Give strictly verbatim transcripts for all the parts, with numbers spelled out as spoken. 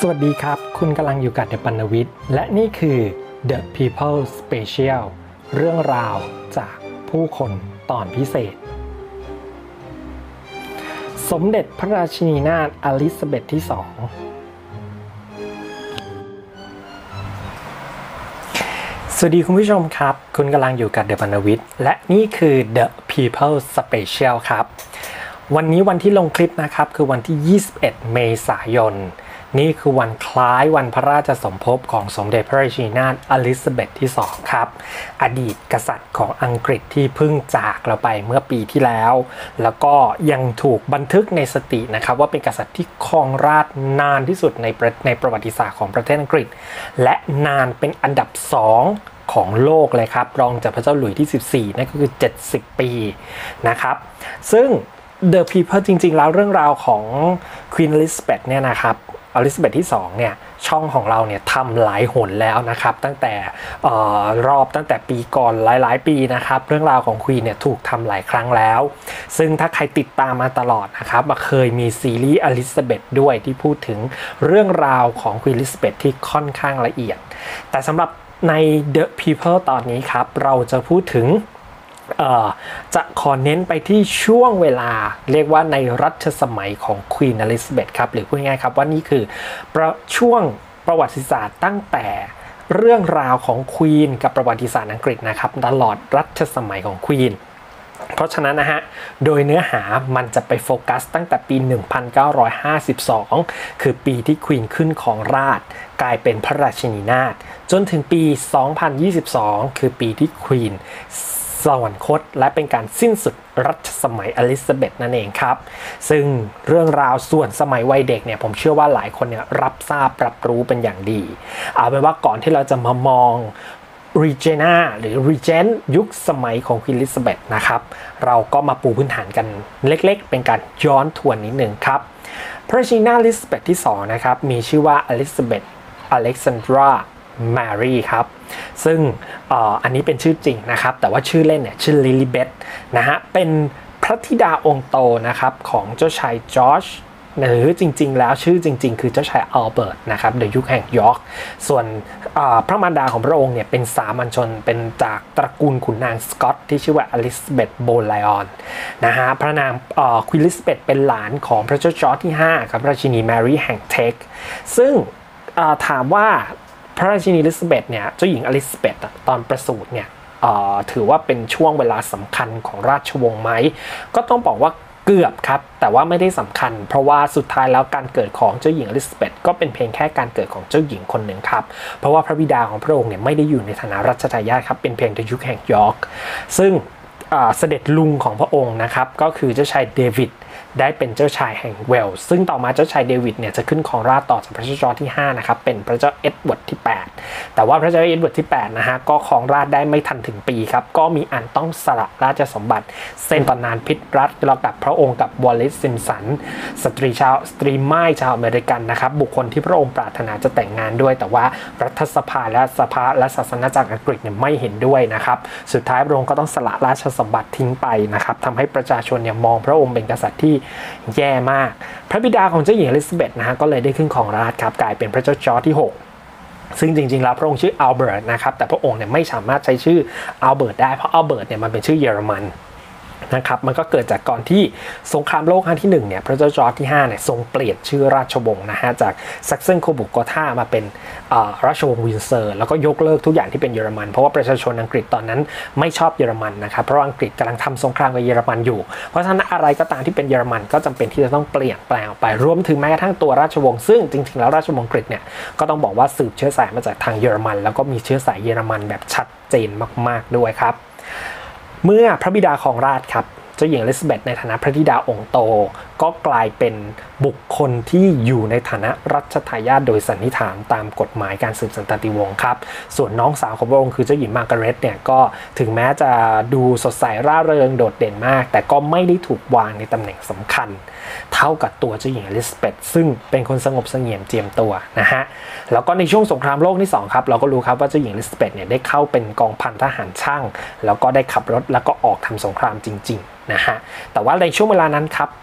สวัสดีครับคุณกำลังอยู่กับเดอะปัณวิทย์และนี่คือ The People Special เรื่องราวจากผู้คนตอนพิเศษสมเด็จพระราชินีนาถอลิซาเบธที่สองสวัสดีคุณผู้ชมครับคุณกำลังอยู่กับเดอะปัณวิทย์และนี่คือ The People Special ครับวันนี้วันที่ลงคลิปนะครับคือวันที่ยี่สิบเอ็ดเมษายนนี่คือวันคล้ายวันพระราชสมภพของสมเด็จพระราชินีนาถอลิซาเบธที่สองครับอดีตกษัตริย์ของอังกฤษที่เพิ่งจากเราไปเมื่อปีที่แล้วแล้วก็ยังถูกบันทึกในสถิตินะครับว่าเป็นกษัตริย์ที่ครองราชย์นานที่สุดในในประวัติศาสตร์ของประเทศอังกฤษและนานเป็นอันดับสองของโลกเลยครับรองจากพระเจ้าหลุยส์ที่สิบสี่นั่นก็คือเจ็ดสิบปีนะครับซึ่ง The People จริงๆแล้วเรื่องราวของ Queen Elizabeth เนี่ยนะครับอลิซาเบธที่สองเนี่ยช่องของเราเนี่ยทำหลายหนแล้วนะครับตั้งแต่ออรอบตั้งแต่ปีก่อนหลายๆปีนะครับเรื่องราวของควีนเนี่ยถูกทำหลายครั้งแล้วซึ่งถ้าใครติดตามมาตลอดนะครับเคยมีซีรีส์อลิซาเบธด้วยที่พูดถึงเรื่องราวของควีนอลิซาเบธที่ค่อนข้างละเอียดแต่สำหรับใน The People ตอนนี้ครับเราจะพูดถึงจะขอเน้นไปที่ช่วงเวลาเรียกว่าในรัชสมัยของควีนอลิซาเบธครับหรือพูดง่ายๆครับว่านี่คือช่วงประวัติศาสตร์ตั้งแต่เรื่องราวของควีนกับประวัติศาสตร์อังกฤษนะครับตลอดรัชสมัยของควีนเพราะฉะนั้นนะฮะโดยเนื้อหามันจะไปโฟกัสตั้งแต่ปีหนึ่งพันเก้าร้อยห้าสิบสองคือปีที่ควีนขึ้นครองราชย์กลายเป็นพระราชินีนาถจนถึงปีสองพันยี่สิบสองคือปีที่ควีนสวรรคตและเป็นการสิ้นสุดรัชสมัยอลิซาเบธนั่นเองครับซึ่งเรื่องราวส่วนสมัยวัยเด็กเนี่ยผมเชื่อว่าหลายคนเนี่ยรับทราบรับรู้เป็นอย่างดีเอาเป็นว่าก่อนที่เราจะมามองรีเจนาหรือรีเจนยุคสมัยของควีนอลิซาเบธนะครับเราก็มาปูพื้นฐานกันเล็กๆเป็นการย้อนทวนนิดนึงครับพระราชินีนาถอลิซาเบธที่สองนะครับมีชื่อว่าอลิซาเบธอเล็กซานดราแมรี่ครับซึ่ง อ, อันนี้เป็นชื่อจริงนะครับแต่ว่าชื่อเล่นเนี่ยชื่อลิลิเบธนะฮะเป็นพระธิดาองค์โตนะครับของเจ้าชายจอร์จหรือจริงๆแล้วชื่อจริงๆคือเจ้าชายอัลเบิร์ตนะครับในยุคแห่งยอร์กส่วนพระมารดาของพระองค์เนี่ยเป็นสามัญชนเป็นจากตระกูลขุนนางสกอตที่ชื่อว่าอลิซาเบธโบไลออนนะฮะพระนางควีนอลิซาเบธเป็นหลานของพระเจ้าจอร์จที่ห้าครับราชินีแมรี่แห่งเทคซึ่งถามว่าพระราชินีอลิซาเบธเนี่ยเจ้าหญิงอลิซาเบธตอนประสูติเนี่ยถือว่าเป็นช่วงเวลาสำคัญของราชวงศ์ไหมก็ต้องบอกว่าเกือบครับแต่ว่าไม่ได้สำคัญเพราะว่าสุดท้ายแล้วการเกิดของเจ้าหญิงอลิซาเบธก็เป็นเพียงแค่การเกิดของเจ้าหญิงคนหนึ่งครับเพราะว่าพระบิดาของพระองค์เนี่ยไม่ได้อยู่ในฐานะรัชทายาทครับเป็นเพียงในยุคแห่งยอร์กซึ่งเสด็จลุงของพระองค์นะครับก็คือเจ้าชายเดวิดได้เป็นเจ้าชายแห่งเวลส์ซึ่งต่อมาเจ้าชายเดวิดเนี่ยจะขึ้นครองราชย์ต่อจากพระเจ้าจอร์จที่ห้านะครับเป็นพระเจ้าเอ็ดเวิร์ดที่แปดแต่ว่าพระเจ้าเอ็ดเวิร์ดที่แปดนะฮะก็ครองราชย์ได้ไม่ทันถึงปีครับก็มีอันต้องสละราชสมบัติเส้นตำนานพิษรัฐระดับพระองค์กับวอลเลซซิมสันสตรีชาวสตรีม่ายชาวอเมริกันนะครับบุคคลที่พระองค์ปรารถนาจะแต่งงานด้วยแต่ว่ารัฐสภาและสภาและศาสนาจักรอังกฤษเนี่ยไม่เห็นด้วยนะครับสุดท้ายพระองค์ก็ต้องสละราชสมบัติทิ้งไปนะครับทำให้ประชาชนเนี่ยมองพระองค์เป็นกษัตริย์ที่แย่มากพระบิดาของเจ้าหญิงอลิซาเบธนะฮะก็เลยได้ขึ้นครองราชย์ครับกลายเป็นพระเจ้าจอร์จที่หกซึ่งจริงๆแล้วพระองค์ชื่ออัลเบิร์ตนะครับแต่พระองค์เนี่ยไม่สามารถใช้ชื่ออัลเบิร์ตได้เพราะอัลเบิร์ตเนี่ยมันเป็นชื่อเยอรมันนะครับมันก็เกิดจากก่อนที่สงครามโลกครั้งที่หนึ่งเนี่ยพระเจ้าจอร์จที่ห้าเนี่ยทรงเปลี่ยนชื่อราชวงศ์นะฮะจากแซกเซนโคบุกโกธามาเป็นราชวงศ์วินเซอร์แล้วก็ยกเลิกทุกอย่างที่เป็นเยอรมันเพราะว่าประชาชนอังกฤษตอนนั้นไม่ชอบเยอรมันนะครับเพราะอังกฤษกำลังทำสงครามกับเยอรมันอยู่เพราะฉะนั้นอะไรก็ตามที่เป็นเยอรมันก็จำเป็นที่จะต้องเปลี่ยนแปลงออกไปรวมถึงแม้กระทั่งตัวราชวงศ์ซึ่งจริงๆแล้วราชวงศ์อังกฤษเนี่ยก็ต้องบอกว่าสืบเชื้อสายมาจากทางเยอรมันแล้วก็มีเชื้อสายเยอรมันแบบชัดเจนมากๆด้วยครับเมื่อพระบิดาของราชครับเจ้าหญิงอลิซาเบธในฐานะพระธิดาองค์โตก็กลายเป็นบุคคลที่อยู่ในฐานะรัชทายาทโดยสันนิษฐานตามกฎหมายการสืบสันตติวงศ์ครับส่วนน้องสาวของพระองค์คือเจ้าหญิงมาร์กาเร็ตเนี่ยก็ถึงแม้จะดูสดใสร่าเริงโดดเด่นมากแต่ก็ไม่ได้ถูกวางในตำแหน่งสำคัญเท่ากับตัวเจ้าหญิงอลิซาเบธซึ่งเป็นคนสงบเสงี่ยมเจียมตัวนะฮะแล้วก็ในช่วงสงครามโลกที่สองครับเราก็รู้ครับว่าเจ้าหญิงอลิซาเบธเนี่ยได้เข้าเป็นกองพันทหารช่างแล้วก็ได้ขับรถแล้วก็ออกทำสงครามจริงๆนะฮะแต่ว่าในช่วงเวลานั้นครับเจ้าหญิงก็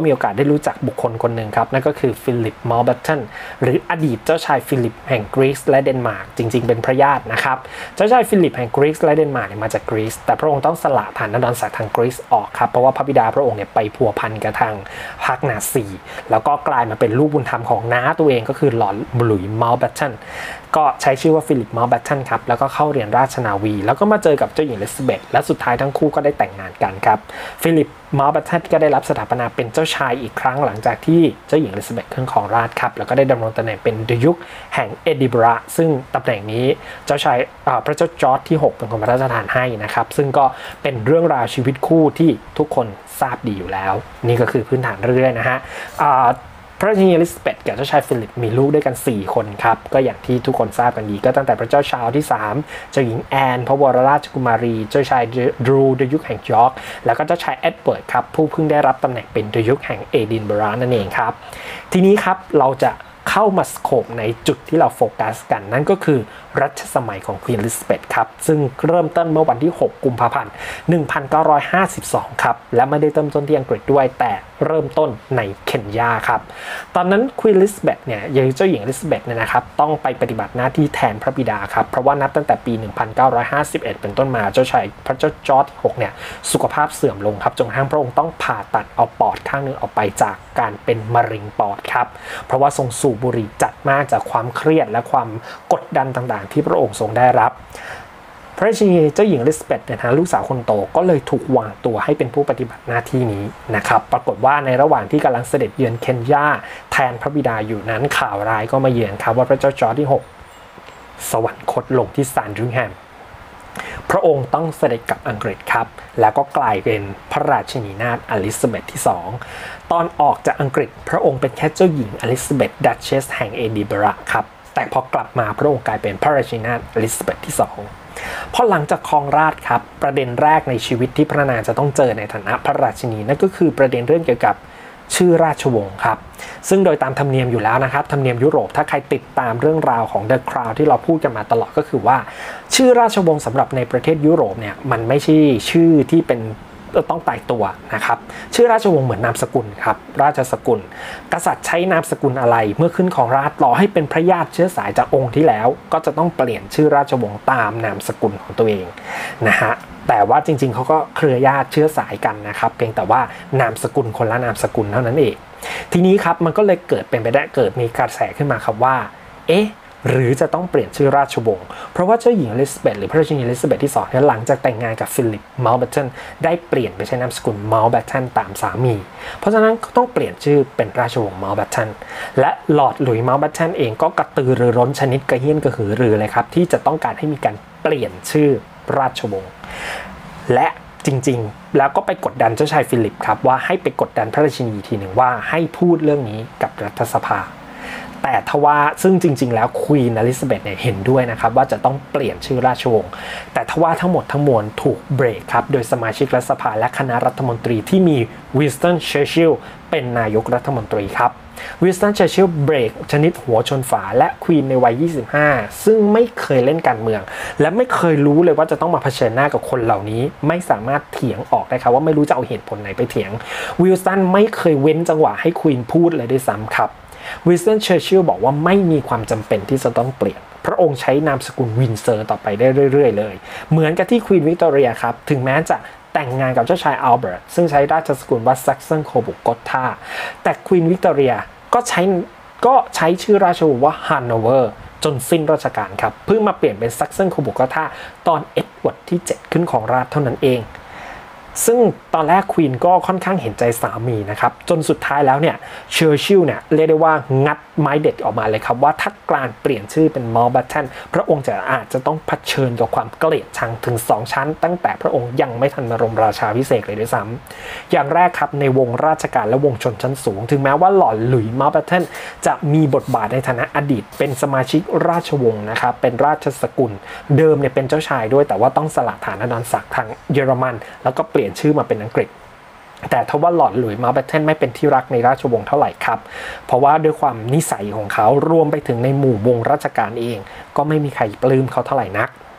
มีโอกาสได้รู้จักบุคคลคนหนึ่งครับนั่นก็คือฟิลิปมอลแบตเทนหรืออดีตเจ้าชายฟิลิปแห่งกรีซและเดนมาร์กจริงๆเป็นพระญาตินะครับเจ้าชายฟิลิปแห่งกรีซและเดนมาร์กเนี่ยมาจากกรีซแต่พระองค์ต้องสละฐานะดอนศักดิ์ทางกรีซออกครับเพราะว่าพระบิดาพระองค์เนี่ยไปพัวพันกับทางพรรคนาซีแล้วก็กลายมาเป็นลูกบุญธรรมของน้าตัวเองก็คือหลอร์ดหลุยส์มอลแบตเทนก็ใช้ชื่อว่าฟิลิปมอลแบตเทนครับแล้วก็เข้าเรียนราชนาวีแล้วก็มาเจอกับเจ้าหญิงอลิซาเบธและสุดท้ายทั้งคู่ก็ได้แต่งงานกันครับฟิลิปมอลแบตเทนก็ได้รับสถาปนาเป็นเจ้าชายอีกครั้งหลังจากที่เจ้าหญิงอลิซาเบธขึ้นครองราชย์ครับแล้วก็ได้ดำรงตำแหน่งเป็นดยุคแห่งเอดินบะระซึ่งตำแหน่งนี้เจ้าชายพระเจ้าจอร์จที่หกเป็นคนพระราชทานให้นะครับซึ่งก็เป็นเรื่องราวชีวิตคู่ที่ทุกคนทราบดีอยู่แล้วนี่ก็คือพื้นฐานเรื่อยๆนะฮะพระราชินีอลิซาเบธกับเจ้าชายฟิลิปมีลูกด้วยกันสี่คนครับก็อย่างที่ทุกคนทราบกันดีก็ตั้งแต่พระเจ้าชาร์ลส์ที่สามเจ้าหญิงแอนพระวรราชกุมารีเจ้าชายดรูดยุคแห่งยอร์กแล้วก็เจ้าชายเอ็ดเวิร์ดครับผู้เพิ่งได้รับตำแหน่งเป็นดยุคแห่งเอดินบะระนั่นเองครับทีนี้ครับเราจะเข้ามาสโคปในจุดที่เราโฟกัสกันนั่นก็คือรัชสมัยของควีนอลิซาเบธครับซึ่งเริ่มต้นเมื่อวันที่หกกุมภาพันธ์หนึ่งพันเก้าร้อยห้าสิบสองครับและไม่ได้เริ่มต้นที่อังกฤษด้วยแต่เริ่มต้นในเคนยาครับตอนนั้นควีนอลิซาเบธเนี่ยยังเจ้าหญิงอลิซาเบธเนี่ยนะครับต้องไปปฏิบัติหน้าที่แทนพระบิดาครับเพราะว่านับตั้งแต่ปีหนึ่งพันเก้าร้อยห้าสิบเอ็ดเป็นต้นมาเจ้าชายพระเจ้าจอร์จที่หกเนี่ยสุขภาพเสื่อมลงครับจนกระทั่งพระองค์ต้องผ่าตัดเอาปอดข้างนึงออกไปจากการเป็นมะเร็งปอดครับเพราะว่าทรงสูบบุหรี่จัดมากจากความเครียดและความกดดันต่างๆที่พระองค์ทรงได้รับพระราชินีเจ้าหญิงอลิซาเบธเนี่ยนะลูกสาวคนโตก็เลยถูกวางตัวให้เป็นผู้ปฏิบัติหน้าที่นี้นะครับปรากฏว่าในระหว่างที่กำลังเสด็จเยือนเคนยาแทนพระบิดาอยู่นั้นข่าวร้ายก็มาเยือนครับว่าพระเจ้าจอร์จที่หกสวรรคตลงที่ซานดริงแฮมพระองค์ต้องเสด็จกลับอังกฤษครับแล้วก็กลายเป็นพระราชินีนาถอลิซาเบธที่สองตอนออกจากอังกฤษพระองค์เป็นแค่เจ้าหญิงอลิซาเบธดัชเชสแห่งเอดินบะระครับแต่พอกลับมาพระองค์กลายเป็นพระราชินีนาถอลิซาเบธที่สองพอหลังจากครองราชย์ครับประเด็นแรกในชีวิตที่พระนางจะต้องเจอในฐานะพระราชินีนั่นก็คือประเด็นเรื่องเกี่ยวกับชื่อราชวงศ์ครับซึ่งโดยตามธรรมเนียมอยู่แล้วนะครับธรรมเนียมยุโรปถ้าใครติดตามเรื่องราวของ The Crown ที่เราพูดกันมาตลอดก็คือว่าชื่อราชวงศ์สำหรับในประเทศยุโรปเนี่ยมันไม่ใช่ชื่อที่เป็นต้องตายตัวนะครับชื่อราชวงศ์เหมือนนามสกุลครับราชสกุลกษัตริย์ใช้นามสกุลอะไรเมื่อขึ้นของราชย์รอให้เป็นพระญาติเชื้อสายจากองค์ที่แล้วก็จะต้องเปลี่ยนชื่อราชวงศ์ตามนามสกุลของตัวเองนะฮะแต่ว่าจริงๆเขาก็เครือญาติเชื้อสายกันนะครับเพียงแต่ว่านามสกุลคนละนามสกุลเท่านั้นเองทีนี้ครับมันก็เลยเกิดเป็นไปได้เกิดมีกระแสขึ้นมาครับว่าเอ๊ะหรือจะต้องเปลี่ยนชื่อราชวงศ์เพราะว่าเจ้าหญิงอลิซาเบธหรือพระราชินีอลิซาเบธที่สองเนี่ยหลังจากแต่งงานกับฟิลิปมอลแบตเทนได้เปลี่ยนไปใช้นามสกุลมอลแบตเทนตามสามีเพราะฉะนั้นก็ต้องเปลี่ยนชื่อเป็นราชวงศ์มอลแบตเทนและลอร์ดหลุยส์มอลแบตเทนเองก็กระตือรือร้นชนิดกระเฮี้ยนกระหือรือเลยครับที่จะต้องการให้มีการเปลี่ยนชื่อราชวงศ์และจริงๆแล้วก็ไปกดดันเจ้าชายฟิลิปครับว่าให้ไปกดดันพระราชินีทีหนึ่งว่าให้พูดเรื่องนี้กับรัฐสภาแต่ทว่าซึ่งจริงๆแล้วควีนอลิซาเบธเนี่ยเห็นด้วยนะครับว่าจะต้องเปลี่ยนชื่อราชวงศ์แต่ทว่าทั้งหมดทั้งมวลถูกเบรกครับโดยสมาชิกรัฐสภาและคณะรัฐมนตรีที่มีวินสตันเชอร์ชิลล์เป็นนายกรัฐมนตรีครับวินสตันเชอร์ชิลล์เบรกชนิดหัวชนฝาและควีนในวัยยี่สิบห้าซึ่งไม่เคยเล่นการเมืองและไม่เคยรู้เลยว่าจะต้องมาเผชิญหน้ากับคนเหล่านี้ไม่สามารถเถียงออกได้ครับว่าไม่รู้จะเอาเหตุผลไหนไปเถียงวินสตันไม่เคยเว้นจังหวะให้ควีนพูดเลยด้วยซ้ำครับวินสตันเชอร์ชิลล์บอกว่าไม่มีความจำเป็นที่จะต้องเปลี่ยนพระองค์ใช้นามสกุลวินเซอร์ต่อไปได้เรื่อยๆเลยเหมือนกับที่ควีนวิกตอเรียครับถึงแม้จะแต่งงานกับเจ้าชายอัลเบิร์ตซึ่งใช้ราชสกุลว่าแซกซันโคบุกอตทาแต่ควีนวิกตอเรียก็ใช้ก็ใช้ชื่อราชวงศ์ว่าฮันโนเวอร์จนสิ้นราชการครับเพิ่งมาเปลี่ยนเป็นแซกซันโคบุกอตทาตอนเอ็ดเวิร์ดที่เจ็ดขึ้นของราชเท่านั้นเองซึ่งตอนแรกควีนก็ค่อนข้างเห็นใจสามีนะครับจนสุดท้ายแล้วเนี่ยเชอร์ชิลล์เนี่ยเรียกได้ว่างัดไม้เด็ดออกมาเลยครับว่าถ้าการเปลี่ยนชื่อเป็นมอลแบตเทนพระองค์จะอาจจะต้องเผชิญกับความเกลียดชังถึงสองชั้นตั้งแต่พระองค์ยังไม่ทันบรมราชาภิเษกเลยด้วยซ้ำอย่างแรกครับในวงราชการและวงชนชั้นสูงถึงแม้ว่าหลอร์ดหลุยส์มอลแบตเทนจะมีบทบาทในฐานะอดีตเป็นสมาชิกราชวงศ์นะครับเป็นราชสกุลเดิมเนี่ยเป็นเจ้าชายด้วยแต่ว่าต้องสละฐานะดอนศักดิ์ทางเยอรมันแล้วก็เปลี่ยนชื่อมาเป็นอังกฤษแต่ทว่าหลอร์ดหลุยส์มอลแบตเทนไม่เป็นที่รักในราชวงศ์เท่าไหร่ครับเพราะว่าด้วยความนิสัยของเขารวมไปถึงในหมู่วงราชการเองก็ไม่มีใครปลื้มเขาเท่าไหร่นัก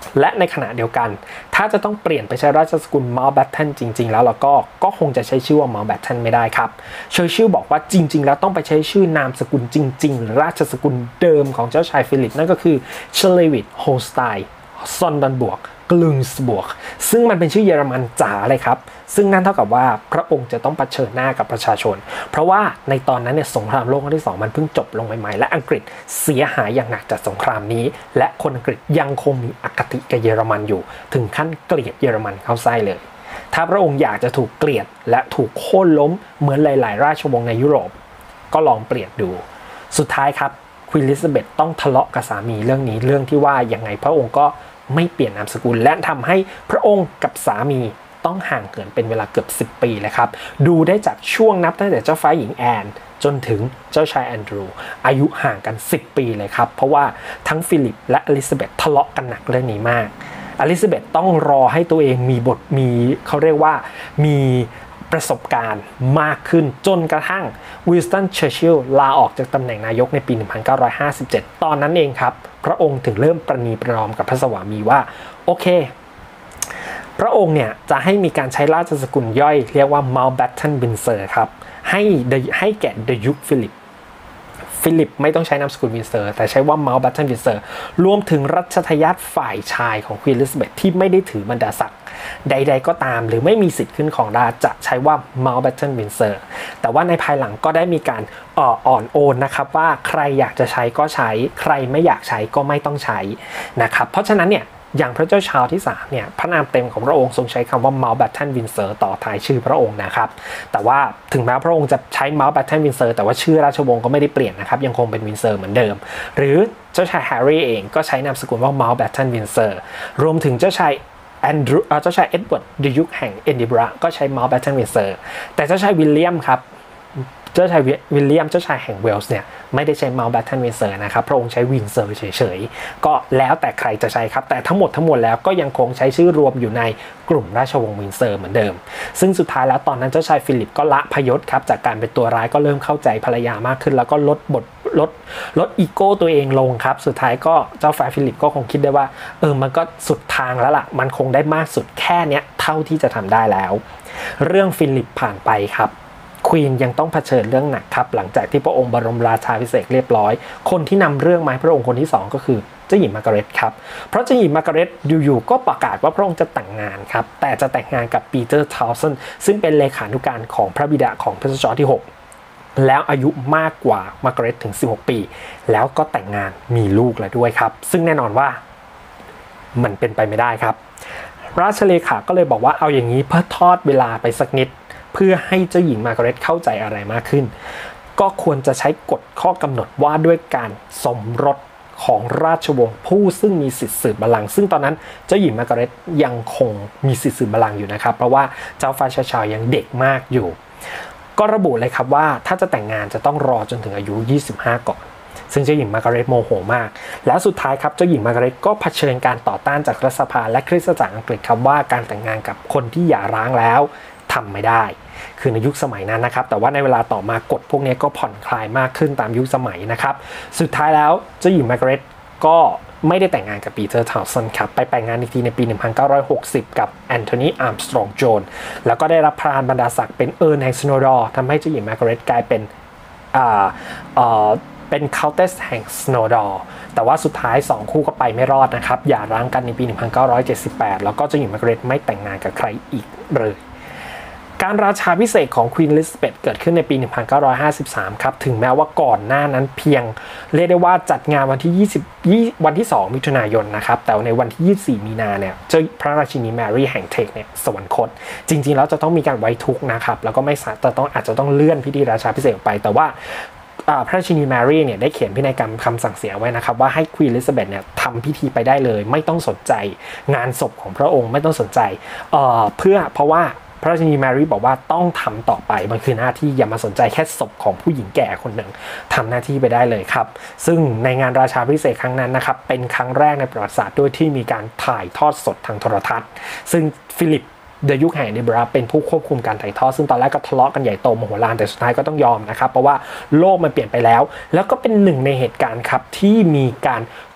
และในขณะเดียวกันถ้าจะต้องเปลี่ยนไปใช้ราชสกุล Mountbatten จริงๆแล้วเราก็ก็คงจะใช้ชื่อว่า Mountbatten ไม่ได้ครับเชอร์ชิลบอกว่าจริงๆแล้วต้องไปใช้ชื่อนามสกุลจริงๆหรือราชสกุลเดิมของเจ้าชายฟิลิปนั่นก็คือเชเลวิทโฮสไตน์ซอนดันบวกกลุงสบวกซึ่งมันเป็นชื่อเยอรมันจ๋าเลยครับซึ่งนั่นเท่ากับว่าพระองค์จะต้องเผชิญหน้ากับประชาชนเพราะว่าในตอนนั้นเนี่ยสงครามโลกครั้งที่สองมันเพิ่งจบลงใหม่ๆและอังกฤษเสียหายอย่างหนักจากสงครามนี้และคนอังกฤษยังคงมีอคติกับเยอรมันอยู่ถึงขั้นเกลียดเยอรมันเข้าไส้เลยถ้าพระองค์อยากจะถูกเกลียดและถูกโค่นล้มเหมือนหลายๆราชวงศ์ในยุโรปก็ลองเปลี่ยนดูสุดท้ายครับควีนอลิซาเบธต้องทะเลาะกับสามีเรื่องนี้เรื่องที่ว่ายังไงพระองค์ก็ไม่เปลี่ยนนามสกุลและทำให้พระองค์กับสามีต้องห่างเหินเป็นเวลาเกือบสิบปีเลยครับดูได้จากช่วงนับตั้งแต่เจ้าฟ้าหญิงแอนจนถึงเจ้าชายแอนดรูอายุห่างกันสิบปีเลยครับเพราะว่าทั้งฟิลิปและอลิซาเบธทะเลาะกันหนักเรื่องนี้มากอลิซาเบธต้องรอให้ตัวเองมีบทมีเขาเรียกว่ามีประสบการณ์มากขึ้นจนกระทั่งวิลสตันเชอร์ชิลลาออกจากตำแหน่งนายกในปีหนึ่งพันเก้าร้อยห้าสิบเจ็ดตอนนั้นเองครับพระองค์ถึงเริ่มประนีประนอมกับพระสวามีว่าโอเคพระองค์เนี่ยจะให้มีการใช้ราชสกุลย่อยเรียกว่า Mountbatten Windsor ครับให้ให้แก่เดยุคฟิลิปฟิลิปไม่ต้องใช้นามสกุลวินเซอร์แต่ใช้ว่า Mountbatten Windsor รวมถึงรัชทายาทฝ่ายชายของควีนอลิซาเบธที่ไม่ได้ถือบรรดาศักดิ์ใดๆก็ตามหรือไม่มีสิทธิ์ขึ้นของราชจะใช้ว่า Mountbatten Windsor แต่ว่าในภายหลังก็ได้มีการอ่อนโอนนะครับว่าใครอยากจะใช้ก็ใช้ใครไม่อยากใช้ก็ไม่ต้องใช้นะครับเพราะฉะนั้นเนี่ยอย่างพระเจ้าชาร์ลที่สามเนี่ยพระนามเต็มของพระองค์ทรงใช้คำว่า Mountbatten Windsor ต่อท้ายชื่อพระองค์นะครับแต่ว่าถึงแม้พระองค์จะใช้ Mountbatten Windsor แต่ว่าชื่อราชวงศ์ก็ไม่ได้เปลี่ยนนะครับยังคงเป็น Windsor เหมือนเดิมหรือเจ้าชายแฮร์รี่เองก็ใช้นามสกุลว่า Mountbatten Windsor รวมถึงเจ้าชายแอนดรูเจ้าชายเอ็ดเวิร์ดเดยุคแห่งเอดินบะระก็ใช้ Mountbatten Windsor แต่เจ้าชายวิลเลียมครับเจ้าชายวิลเลียมเจ้าชายแห่งเวลส์เนี่ยไม่ได้ใช้ Mountbatten Windsor นะครับพระองค์ใช้ Windsor เฉยๆก็แล้วแต่ใครจะใช้ครับแต่ทั้งหมดทั้งมวลแล้วก็ยังคงใช้ชื่อรวมอยู่ในกลุ่มราชวงศ์วินเซอร์เหมือนเดิมซึ่งสุดท้ายแล้วตอนนั้นเจ้าชายฟิลิปก็ละพยศครับจากการเป็นตัวร้ายก็เริ่มเข้าใจภรรยามากขึ้นแล้วก็ลดบทลดลดอีโก้ตัวเองลงครับสุดท้ายก็เจ้าฟ้าฟิลิปก็คงคิดได้ว่าเออมันก็สุดทางแล้วล่ะมันคงได้มากสุดแค่เนี้ยเท่าที่จะทำได้แล้วเรื่องฟิลิปผ่านไปครับควีนยังต้องเผชิญเรื่องหนักครับหลังจากที่พระองค์บรมราชาภิเษกเรียบร้อยคนที่นำเรื่องมาให้พระองค์คนที่สองก็คือเจ้าหญิงมาร์กาเร็ตครับเพราะเจ้าหญิงมาร์กาเร็ตอยู่ๆก็ประกาศว่าพระองค์จะแต่งงานครับแต่จะแต่งงานกับปีเตอร์ทาวสันซึ่งเป็นเลขานุการของพระบิดาของพระเจ้าจอร์จที่หกแล้วอายุมากกว่ามาร์กาเร็ตถึงสิบหกปีแล้วก็แต่งงานมีลูกแล้วด้วยครับซึ่งแน่นอนว่ามันเป็นไปไม่ได้ครับราชเลขาก็เลยบอกว่าเอาอย่างนี้เพื่อทอดเวลาไปสักนิดเพื่อให้เจ้าหญิงมาร์กาเร็ตเข้าใจอะไรมากขึ้นก็ควรจะใช้กฎข้อกำหนดว่าด้วยการสมรสของราชวงศ์ผู้ซึ่งมีสิทธิ์สืบบัลลังก์ซึ่งตอนนั้นเจ้าหญิงมาร์กาเร็ตยังคงมีสิทธิ์สืบบัลลังก์อยู่นะครับเพราะว่าเจ้าฟ้าชาชายังเด็กมากอยู่ก็ระบุเลยครับว่าถ้าจะแต่งงานจะต้องรอจนถึงอายุยี่สิบห้าก่อนซึ่งเจ้าหญิงมาร์กาเร็ตโมโหมากแล้วสุดท้ายครับเจ้าหญิงมาร์กาเร็ตก็เผชิญการต่อต้านจากรัฐสภาและคริสตจักรอังกฤษครับว่าการแต่งงานกับคนที่หย่าร้างแล้วทำไม่ได้คือในยุคสมัยนั้นนะครับแต่ว่าในเวลาต่อมากฎพวกนี้ก็ผ่อนคลายมากขึ้นตามยุคสมัยนะครับสุดท้ายแล้วเจ้าหญิงมาร์กาเร็ตก็ไม่ได้แต่งงานกับปีเตอร์ทาวสันครับไปแต่งงานอีกทีในปีหนึ่งพันเก้าร้อยหกสิบกับแอนโทนีอาร์มสตรองโจนแล้วก็ได้รับพระราชบรรดาศักดิ์เป็นเอิร์นแห่งสโนดอร์ทำให้เจ้าหญิงมาร์กาเร็ตกลายเป็นอ่าอ่าเป็นคาวเทสแห่งสโนดอร์แต่ว่าสุดท้ายสองคู่ก็ไปไม่รอดนะครับหย่าร้างกันในปีหนึ่งพันเก้าร้อยเจ็ดสิบแปดแล้วก็เจ้าหญิงมาร์กาเร็ตไม่แต่งงานกับใครอีกเลยการราชาภิเษกของควีนอลิซาเบธเกิดขึ้นในปีหนึ่งพันเก้าร้อยห้าสิบสามครับถึงแม้ว่าก่อนหน้านั้นเพียงเรียกได้ว่าจัดงานวันที่ยี่สิบวันที่สองมิถุนายนนะครับแต่ในวันที่ยี่สิบสี่มีนาเนี่ยเจ้าพระราชินีแมรี่แห่งเทคเนี่ยสวรรคตจริงๆแล้วจะต้องมีการไว้ทุกข์นะครับแล้วก็ไม่แต่ต้องอาจจะต้องเลื่อนพิธีราชาภิเษกไปแต่ว่าพระราชินีแมรี่เนี่ยได้เขียนพินัยกรรมคำสั่งเสียไว้นะครับว่าให้ควีนอลิซาเบธเนี่ยทำพิธีไปได้เลยไม่ต้องสนใจงานศพของพระองค์ไม่ต้องสนใจ เอ่อ เพื่อเพราะว่าพระราชินีแมรี่บอกว่าต้องทำต่อไปมันคือหน้าที่อย่ามาสนใจแค่ศพของผู้หญิงแก่คนหนึ่งทำหน้าที่ไปได้เลยครับซึ่งในงานราชาภิเษกครั้งนั้นนะครับเป็นครั้งแรกในประวัติศาสตร์ด้วยที่มีการถ่ายทอดสดทางโทรทัศน์ซึ่งฟิลิปเดยุคแห่งเดบราเป็นผู้ควบคุมการถ่ายทอดซึ่งตอนแรกก็ทะเลาะกันใหญ่โตมโหฬารแต่สุดท้ายก็ต้องยอมนะครับเพราะว่าโลกมันเปลี่ยนไปแล้วแล้วก็เป็นหนึ่งในเหตุการณ์ครับที่มีการ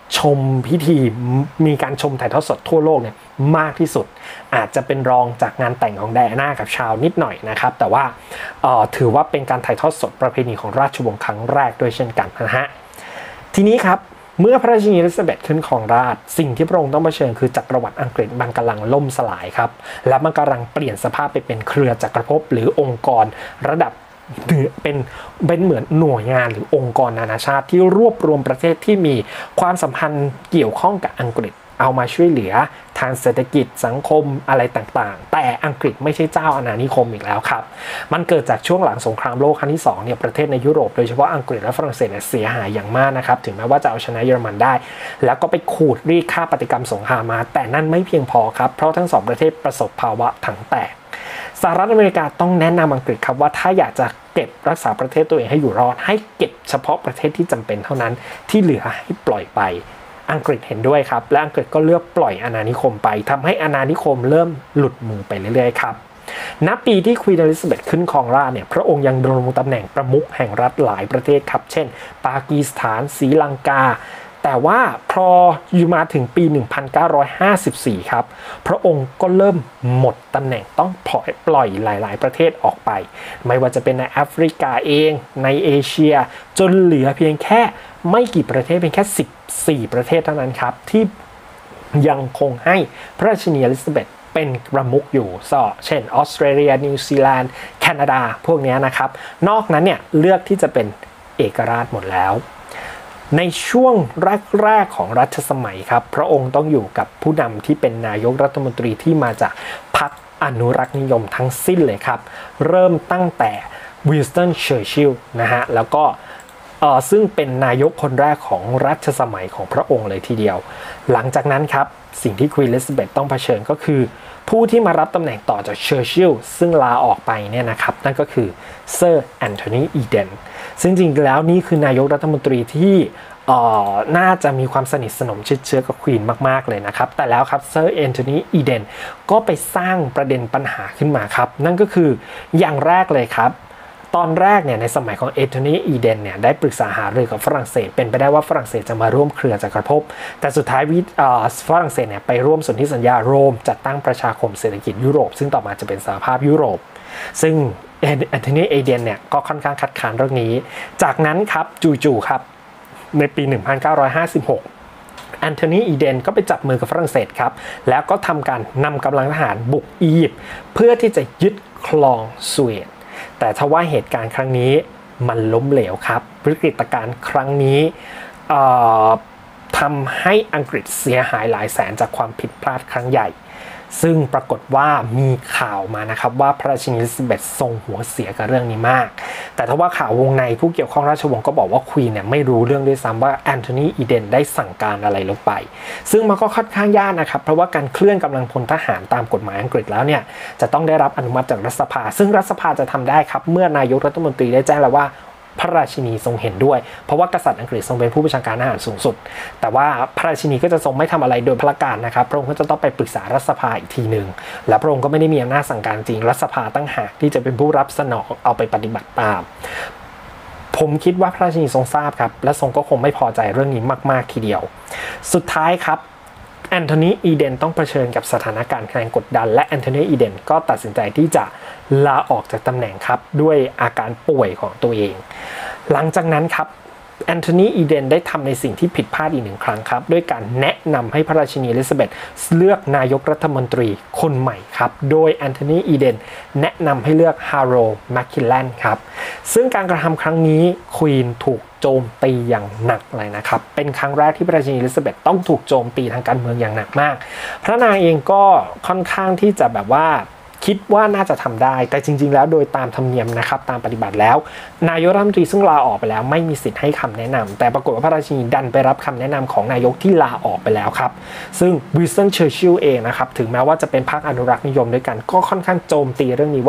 ชมพิธีมีการชมถ่ายทอดสดทั่วโลกเนี่ยมากที่สุดอาจจะเป็นรองจากงานแต่งของไดอาน่ากับชาร์ลส์นิดหน่อยนะครับแต่ว่าถือว่าเป็นการถ่ายทอดสดประเพณีของราชวงศ์ครั้งแรกด้วยเช่นกันนะฮะทีนี้ครับเมื่อพระราชินีอลิซาเบธขึ้นครองราชย์สิ่งที่พระองค์ต้องเผชิญคือจักรวรรดิอังกฤษมันกำลังล่มสลายครับและมันกำลังเปลี่ยนสภาพไปเป็นเครือจักรภพหรือองค์กรระดับเป็นเป็นเหมือนหน่วยงานหรือองค์กรนานาชาติที่รวบรวมประเทศที่มีความสัมพันธ์เกี่ยวข้องกับอังกฤษเอามาช่วยเหลือทางเศรษฐกิจสังคมอะไรต่างๆแต่อังกฤษไม่ใช่เจ้าอาณานิคมอีกแล้วครับมันเกิดจากช่วงหลังสงครามโลกครั้งที่สองเนี่ยประเทศในยุโรปโดยเฉพาะอังกฤษและฝรั่งเศสเนี่ยเสียหายอย่างมากนะครับถึงแม้ว่าจะเอาชนะเยอรมันได้แล้วก็ไปขูดรีดค่าปฏิกรรมสงครามมาแต่นั่นไม่เพียงพอครับเพราะทั้งสองประเทศประสบภาวะถังแตกสหรัฐอเมริกาต้องแนะนำอังกฤษครับว่าถ้าอยากจะเก็บรักษาประเทศตัวเองให้อยู่รอดให้เก็บเฉพาะประเทศที่จำเป็นเท่านั้นที่เหลือให้ปล่อยไปอังกฤษเห็นด้วยครับและอังกฤษก็เลือกปล่อยอาณานิคมไปทำให้อาณานิคมเริ่มหลุดมือไปเรื่อยๆครับณปีที่ควีนอลิซาเบธขึ้นครองราชย์เนี่ยพระองค์ยังดำรงตำแหน่งประมุขแห่งรัฐหลายประเทศครับเช่นปากีสถานศรีลังกาแต่ว่าพออยู่มาถึงปี หนึ่งพันเก้าร้อยห้าสิบสี่ ครับพระองค์ก็เริ่มหมดตำแหน่งต้องปล่อยปล่อยหลายๆประเทศออกไปไม่ว่าจะเป็นในแอฟริกาเองในเอเชียจนเหลือเพียงแค่ไม่กี่ประเทศเป็นแค่สิบสี่ประเทศเท่านั้นครับที่ยังคงให้พระราชินีอลิซาเบธเป็นประมุขอยู่ก็เช่นออสเตรเลียนิวซีแลนด์แคนาดาพวกนี้นะครับนอกนั้นเนี่ยเลือกที่จะเป็นเอกราชหมดแล้วในช่วงแรกๆของรัชสมัยครับพระองค์ต้องอยู่กับผู้นำที่เป็นนายกรัฐมนตรีที่มาจากพรรคอนุรักษ์นิยมทั้งสิ้นเลยครับเริ่มตั้งแต่วินสตันเชอร์ชิลล์นะฮะแล้วก็ซึ่งเป็นนายกคนแรกของรัชสมัยของพระองค์เลยทีเดียวหลังจากนั้นครับสิ่งที่ควีนอลิซาเบธต้องเผชิญก็คือผู้ที่มารับตำแหน่งต่อจากเชอร์ชิลล์ซึ่งลาออกไปเนี่ยนะครับนั่นก็คือเซอร์แอนโทนีอีเดนซึ่งจริงๆแล้วนี่คือนายกรัฐมนตรีที่น่าจะมีความสนิทสนมชิดเชื้อกับควีนมากๆเลยนะครับแต่แล้วครับเซอร์แอนโทนีอีเดนก็ไปสร้างประเด็นปัญหาขึ้นมาครับนั่นก็คืออย่างแรกเลยครับตอนแรกเนี่ยในสมัยของแอนโทนีอีเดนเนี่ยได้ปรึกษาหารือกับฝรั่งเศสเป็นไปได้ว่าฝรั่งเศสจะมาร่วมเครือจักรภพแต่สุดท้ายฝรั่งเศสเนี่ยไปร่วมสนธิสัญญาโรมจัดตั้งประชาคมเศรษฐกิจยุโรปซึ่งต่อมาจะเป็นสหภาพยุโรปซึ่งแอนโทนีอีเดนเนี่ยก็ค่อนข้างคัดค้านเรื่องนี้จากนั้นครับจู่ๆครับในปี หนึ่งพันเก้าร้อยห้าสิบหกแอนโทนีอีเดนก็ไปจับมือกับฝรั่งเศสครับแล้วก็ทำการนำกำลังทหารบุกอียิปต์เพื่อที่จะยึดคลองสุเอซแต่ทว่าเหตุการณ์ครั้งนี้มันล้มเหลวครับวิกฤตการณ์ครั้งนี้ทำให้อังกฤษเสียหายหลายแสนจากความผิดพลาดครั้งใหญ่ซึ่งปรากฏว่ามีข่าวมานะครับว่าพระราชินีอลิซาเบธทรงหัวเสียกับเรื่องนี้มากแต่ถ้าว่าข่าววงในผู้เกี่ยวข้องราชวงศ์ก็บอกว่าควีนเนี่ยไม่รู้เรื่องด้วยซ้ำว่าแอนโทนีอีเดนได้สั่งการอะไรลงไปซึ่งมันก็ค่อนข้างยากนะครับเพราะว่าการเคลื่อนกำลังพลทหารตามกฎหมายอังกฤษแล้วเนี่ยจะต้องได้รับอนุมัติจากรัฐสภาซึ่งรัฐสภาจะทำได้ครับเมื่อนายกรัฐมนตรีได้แจ้งแล้วว่าพระราชินีทรงเห็นด้วยเพราะว่ากษัตริย์อังกฤษทรงเป็นผู้บัญชาการทหารสูงสุดแต่ว่าพระราชินีก็จะทรงไม่ทำอะไรโดยพระการนะครับพระองค์ก็จะต้องไปปรึกษารัฐสภาอีกทีหนึ่งและพระองค์ก็ไม่ได้มีอำนาจสั่งการจริงรัฐสภาตั้งหากที่จะเป็นผู้รับสนองเอาไปปฏิบัติตามผมคิดว่าพระราชินีทรงทราบครับและทรงก็คงไม่พอใจเรื่องนี้มากๆทีเดียวสุดท้ายครับแอนโทนีอีเดนต้องเผชิญกับสถานการณ์แรงกดดันและแอนโทนีอีเดนก็ตัดสินใจที่จะลาออกจากตำแหน่งครับด้วยอาการป่วยของตัวเองหลังจากนั้นครับแอนโทนีอีเดนได้ทำในสิ่งที่ผิดพลาดอีกหนึ่งครั้งครับด้วยการแนะนำให้พระราชินีอลิซาเบธเลือกนายกรัฐมนตรีคนใหม่ครับโดยแอนโทนีอีเดนแนะนำให้เลือกฮาโรลด์ แมคคิลแลนครับซึ่งการกระทำครั้งนี้ควีนถูกโจมตีอย่างหนักเลยนะครับเป็นครั้งแรกที่พระราชินีอลิซาเบธต้องถูกโจมตีทางการเมืองอย่างหนักมากพระนางเองก็ค่อนข้างที่จะแบบว่าคิดว่าน่าจะทำได้แต่จริงๆแล้วโดยตามธรรมเนียมนะครับตามปฏิบัติแล้วนายกรัฐมนตรีซึ่งลาออกไปแล้วไม่มีสิทธิ์ให้คำแนะนำแต่ปรากฏว่าพระราชินีดันไปรับคำแนะนำของนายกที่ลาออกไปแล้วครับซึ่งวินสตันเชอร์ชิลล์เองนะครับถึงแม้ว่าจะเป็นพรรคอนุรักษ์นิยมด้วยกันก็ค่อนข้างโจมตีเรื่องนี้ว่าพ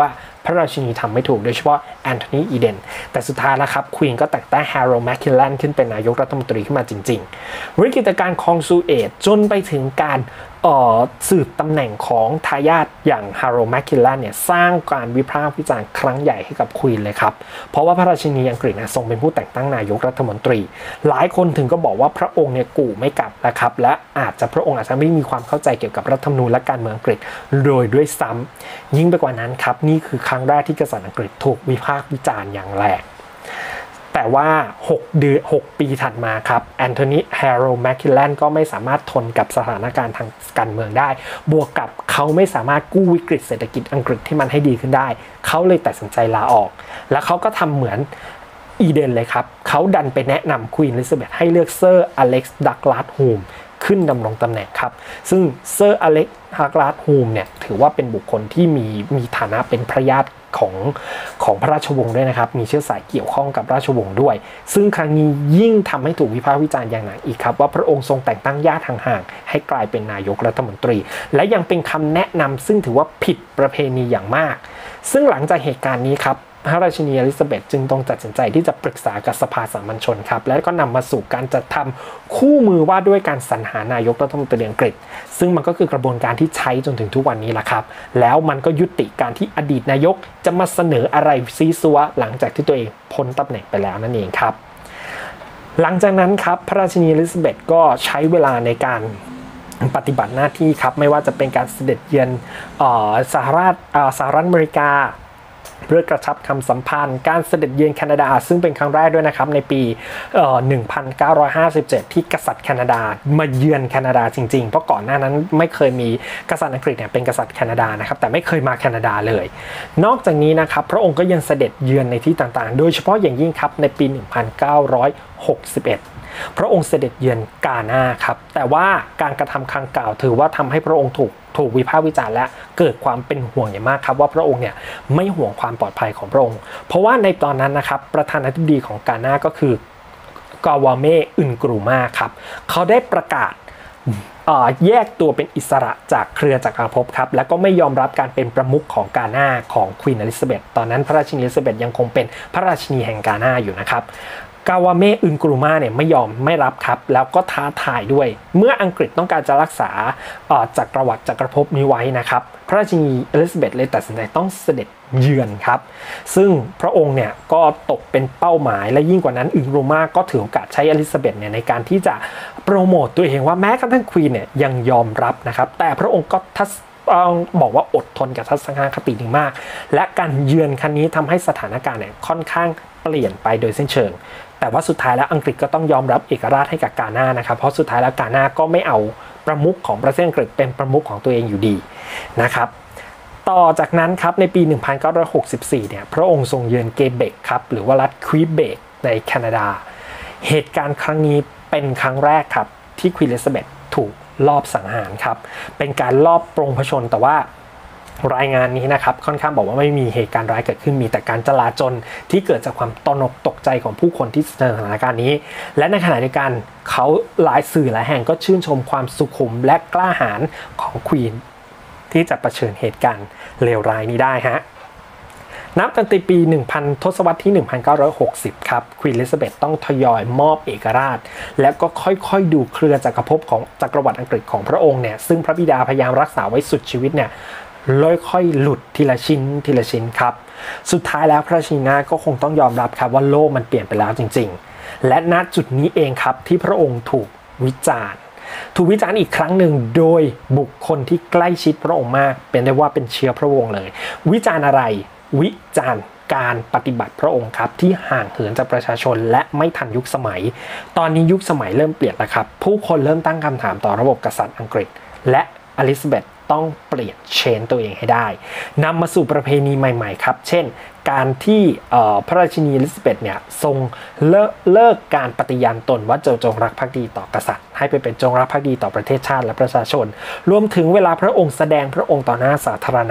พระราชินีทำไม่ถูกโดยเฉพาะแอนโทนีอีเดนแต่สุดท้ายแล้วครับควีนก็แต่งตั้งแฮร์โรลด์แมคคิลแลนขึ้นเป็นนายกรัฐมนตรีขึ้นมาจริงๆวิกฤตการณ์คองซูเอตจนไปถึงการสืบตำแหน่งของทายาทอย่างฮาร์โรลด์แมคคิลแลนเนี่ยสร้างการวิพากษ์วิจารณ์ครั้งใหญ่ให้กับควีนเลยครับเพราะว่าพระราชินีอังกฤษนะทรงเป็นผู้แต่งตั้งนายกรัฐมนตรีหลายคนถึงก็บอกว่าพระองค์เนี่ยกู่ไม่กลับนะครับและอาจจะพระองค์อาจจะไม่มีความเข้าใจเกี่ยวกับรัฐธรรมนูญและการเมืองอังกฤษโดยด้วยซ้ำยิ่งไปกว่านั้นครับนี่คือครั้งแรกที่กษัตริย์อังกฤษถูกวิพากษ์วิจารณ์อย่างแรงแต่ว่าหกเดือนหกปีถัดมาครับแอนโทนีแฮร์โรลด์แมคคิลแลนก็ไม่สามารถทนกับสถานการณ์ทางการเมืองได้บวกกับเขาไม่สามารถกู้วิกฤตเศรษฐกิจอังกฤษที่มันให้ดีขึ้นได้เขาเลยตัดสินใจลาออกแล้วเขาก็ทำเหมือนอีเดนเลยครับเขาดันไปแนะนำควีนอลิซาเบธให้เลือกเซอร์อเล็กซ์ดักลาสฮูมขึ้นดำรงตำแหน่งครับซึ่งเซอร์อเล็กซ์ดักลาสฮูมเนี่ยถือว่าเป็นบุคคลที่มีมีฐานะเป็นพระญาติของของพระราชวงศ์ด้วยนะครับมีเชื้อสายเกี่ยวข้องกับราชวงศ์ด้วยซึ่งครั้งนี้ยิ่งทำให้ถูกวิพากษ์วิจารณ์อย่างหนักอีกครับว่าพระองค์ทรงแต่งตั้งญาติห่างๆให้กลายเป็นนายกรัฐมนตรีและยังเป็นคำแนะนำซึ่งถือว่าผิดประเพณีอย่างมากซึ่งหลังจากเหตุการณ์นี้ครับพระราชินีอลิซาเบธจึงต้องตัดสินใจที่จะปรึกษากับสภาสามัญชนครับและก็นำมาสู่การจัดทำคู่มือว่าด้วยการสรรหานายกรัฐมนตรีอังกฤษซึ่งมันก็คือกระบวนการที่ใช้จนถึงทุกวันนี้แหละครับแล้วมันก็ยุติการที่อดีตนายกจะมาเสนออะไรซีซัวหลังจากที่ตัวเองพ้นตำแหน่งไปแล้วนั่นเองครับหลังจากนั้นครับพระราชินีอลิซาเบธก็ใช้เวลาในการปฏิบัติหน้าที่ครับไม่ว่าจะเป็นการเสด็จเยือนสหรัฐสหรัฐอเมริกาเพื่อกระชับคำสัมพันธ์การเสด็จเยือนแคนาดาซึ่งเป็นครั้งแรกด้วยนะครับในปีหนึ่งพันเก้าร้อยห้าสิบเจ็ดที่กษัตริย์แคนาดามาเยือนแคนาดาจริงๆเพราะก่อนหน้านั้นไม่เคยมีกษัตริย์อังกฤษเนี่ยเป็นกษัตริย์แคนาดานะครับแต่ไม่เคยมาแคนาดาเลยนอกจากนี้นะครับพระองค์ก็ยังเสด็จเยือนในที่ต่างๆโดยเฉพาะอย่างยิ่งครับในปีหนึ่งพันเก้าร้อยหกสิบเอ็ดพระองค์เสด็จเยือนกานาครับแต่ว่าการกระทำครั้งกล่าวถือว่าทำให้พระองค์ถูกถูกวิพากษ์วิจารณ์และเกิดความเป็นห่วงอย่างมากครับว่าพระองค์เนี่ยไม่ห่วงความปลอดภัยของพระองค์เพราะว่าในตอนนั้นนะครับประธานาธิบดีของกานาก็คือกาวาเมอึนกรูมาครับเขาได้ประกาศแยกตัวเป็นอิสระจากเครือจักรภพครับและก็ไม่ยอมรับการเป็นประมุขของกานาของควีนอลิซาเบธตอนนั้นพระราชินีอลิซาเบธยังคงเป็นพระราชินีแห่งกานาอยู่นะครับกาวาเมอึนกรูมาเนี่ยไม่ยอมไม่รับครับแล้วก็ท้าทายด้วยเมื่ออังกฤษต้องการจะรักษาจักรวรรดิจักรภพนี้ไว้นะครับพระราชินีอลิซาเบธเลยตัดสินใจต้องเสด็จเยือนครับซึ่งพระองค์เนี่ยก็ตกเป็นเป้าหมายและยิ่งกว่านั้นอึนกรูมาก็ถือโอกาสใช้อลิซาเบธเนี่ยในการที่จะโปรโมตตัวเองว่าแม้กระทั่งควีนเนี่ยยังยอมรับนะครับแต่พระองค์ก็ทัศบอกว่าอดทนกับทัศนคตินี้มากและการเยือนครั้งนี้ทำให้สถานการณ์เนี่ยค่อนข้างเปลี่ยนไปโดยสิ้นเชิงแต่ว่าสุดท้ายแล้วอังกฤษก็ต้องยอมรับเอกราชให้กับกานานะครับเพราะสุดท้ายแล้วกานาก็ไม่เอาประมุขของประเทศอังกฤษเป็นประมุขของตัวเองอยู่ดีนะครับต่อจากนั้นครับในปีหนึ่งพันเก้าร้อยหกสิบสี่เนี่ยพระองค์ทรงเยือนเกเบกครับหรือว่ารัฐควีเบกในแคนาดาเหตุการณ์ครั้งนี้เป็นครั้งแรกครับที่ควีนอลิซาเบธถูกลอบสังหารครับเป็นการลอบปรงพระชนแต่ว่ารายงานนี้นะครับค่อนข้างบอกว่าไม่มีเหตุการณ์ร้ายเกิดขึ้นมีแต่การจลาจลที่เกิดจากความตระหนกตกใจของผู้คนที่เจอสถานการณ์นี้และในขณะเดียวกันเขาหลายสื่อหลายแห่งก็ชื่นชมความสุขุมและกล้าหาญของควีนที่จะเผชิญเหตุการณ์เลวร้ายนี้ได้ฮะนับตั้งแต่ปีหนึ่งพันทศวรรษที่หนึ่งพันเก้าร้อยหกสิบครับควีนอลิซาเบธต้องทยอยมอบเอกราชและก็ค่อยๆดูเครือจักรภพของจักรวรรดิอังกฤษของพระองค์เนี่ยซึ่งพระบิดาพยายามรักษาไว้สุดชีวิตเนี่ยค่อยๆหลุดทีละชิ้นทีละชิ้นครับสุดท้ายแล้วพระราชินีก็คงต้องยอมรับครับว่าโลกมันเปลี่ยนไปแล้วจริงๆและณจุดนี้เองครับที่พระองค์ถูกวิจารณ์ถูกวิจารณ์อีกครั้งหนึ่งโดยบุคคลที่ใกล้ชิดพระองค์มากเป็นได้ว่าเป็นเชื้อพระวงศ์เลยวิจารณ์อะไรวิจารณ์การปฏิบัติพระองค์ครับที่ห่างเหินจากประชาชนและไม่ทันยุคสมัยตอนนี้ยุคสมัยเริ่มเปลี่ยนแล้วครับผู้คนเริ่มตั้งคำถามต่อระบบกษัตริย์อังกฤษและอลิซาเบธต้องเปลี่ยนเชนตัวเองให้ได้นำมาสู่ประเพณีใหม่ๆครับเช่นการที่พระราชินีอลิซาเบธเนี่ยทรงเลิกเลิกการปฏิญาณตนว่าจะจงรักภักดีต่อกษัตริย์ให้ไปเป็นจงรักภักดีต่อประเทศชาติและประชาชนรวมถึงเวลาพระองค์แสดงพระองค์ต่อหน้าสาธารณะ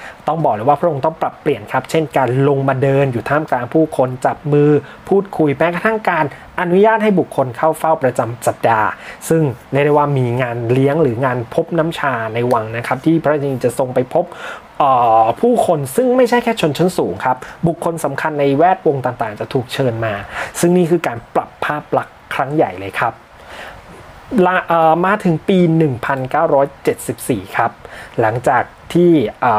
ต้องบอกเลยว่าพระองค์ต้องปรับเปลี่ยนครับเช่นการลงมาเดินอยู่ท่ามกลางผู้คนจับมือพูดคุยแม้กระทั่งการอนุญาตให้บุคคลเข้าเฝ้าประจำสัปดาห์ซึ่งเรียกได้ว่ามีงานเลี้ยงหรืองานพบน้ำชาในวังนะครับที่พระราชินีจะทรงไปพบผู้คนซึ่งไม่ใช่แค่ชนชั้นสูงครับบุคคลสำคัญในแวดวงต่างๆจะถูกเชิญมาซึ่งนี่คือการปรับภาพลักษณ์ครั้งใหญ่เลยครับมาถึงปี หนึ่งพันเก้าร้อยเจ็ดสิบสี่ ครับหลังจากที่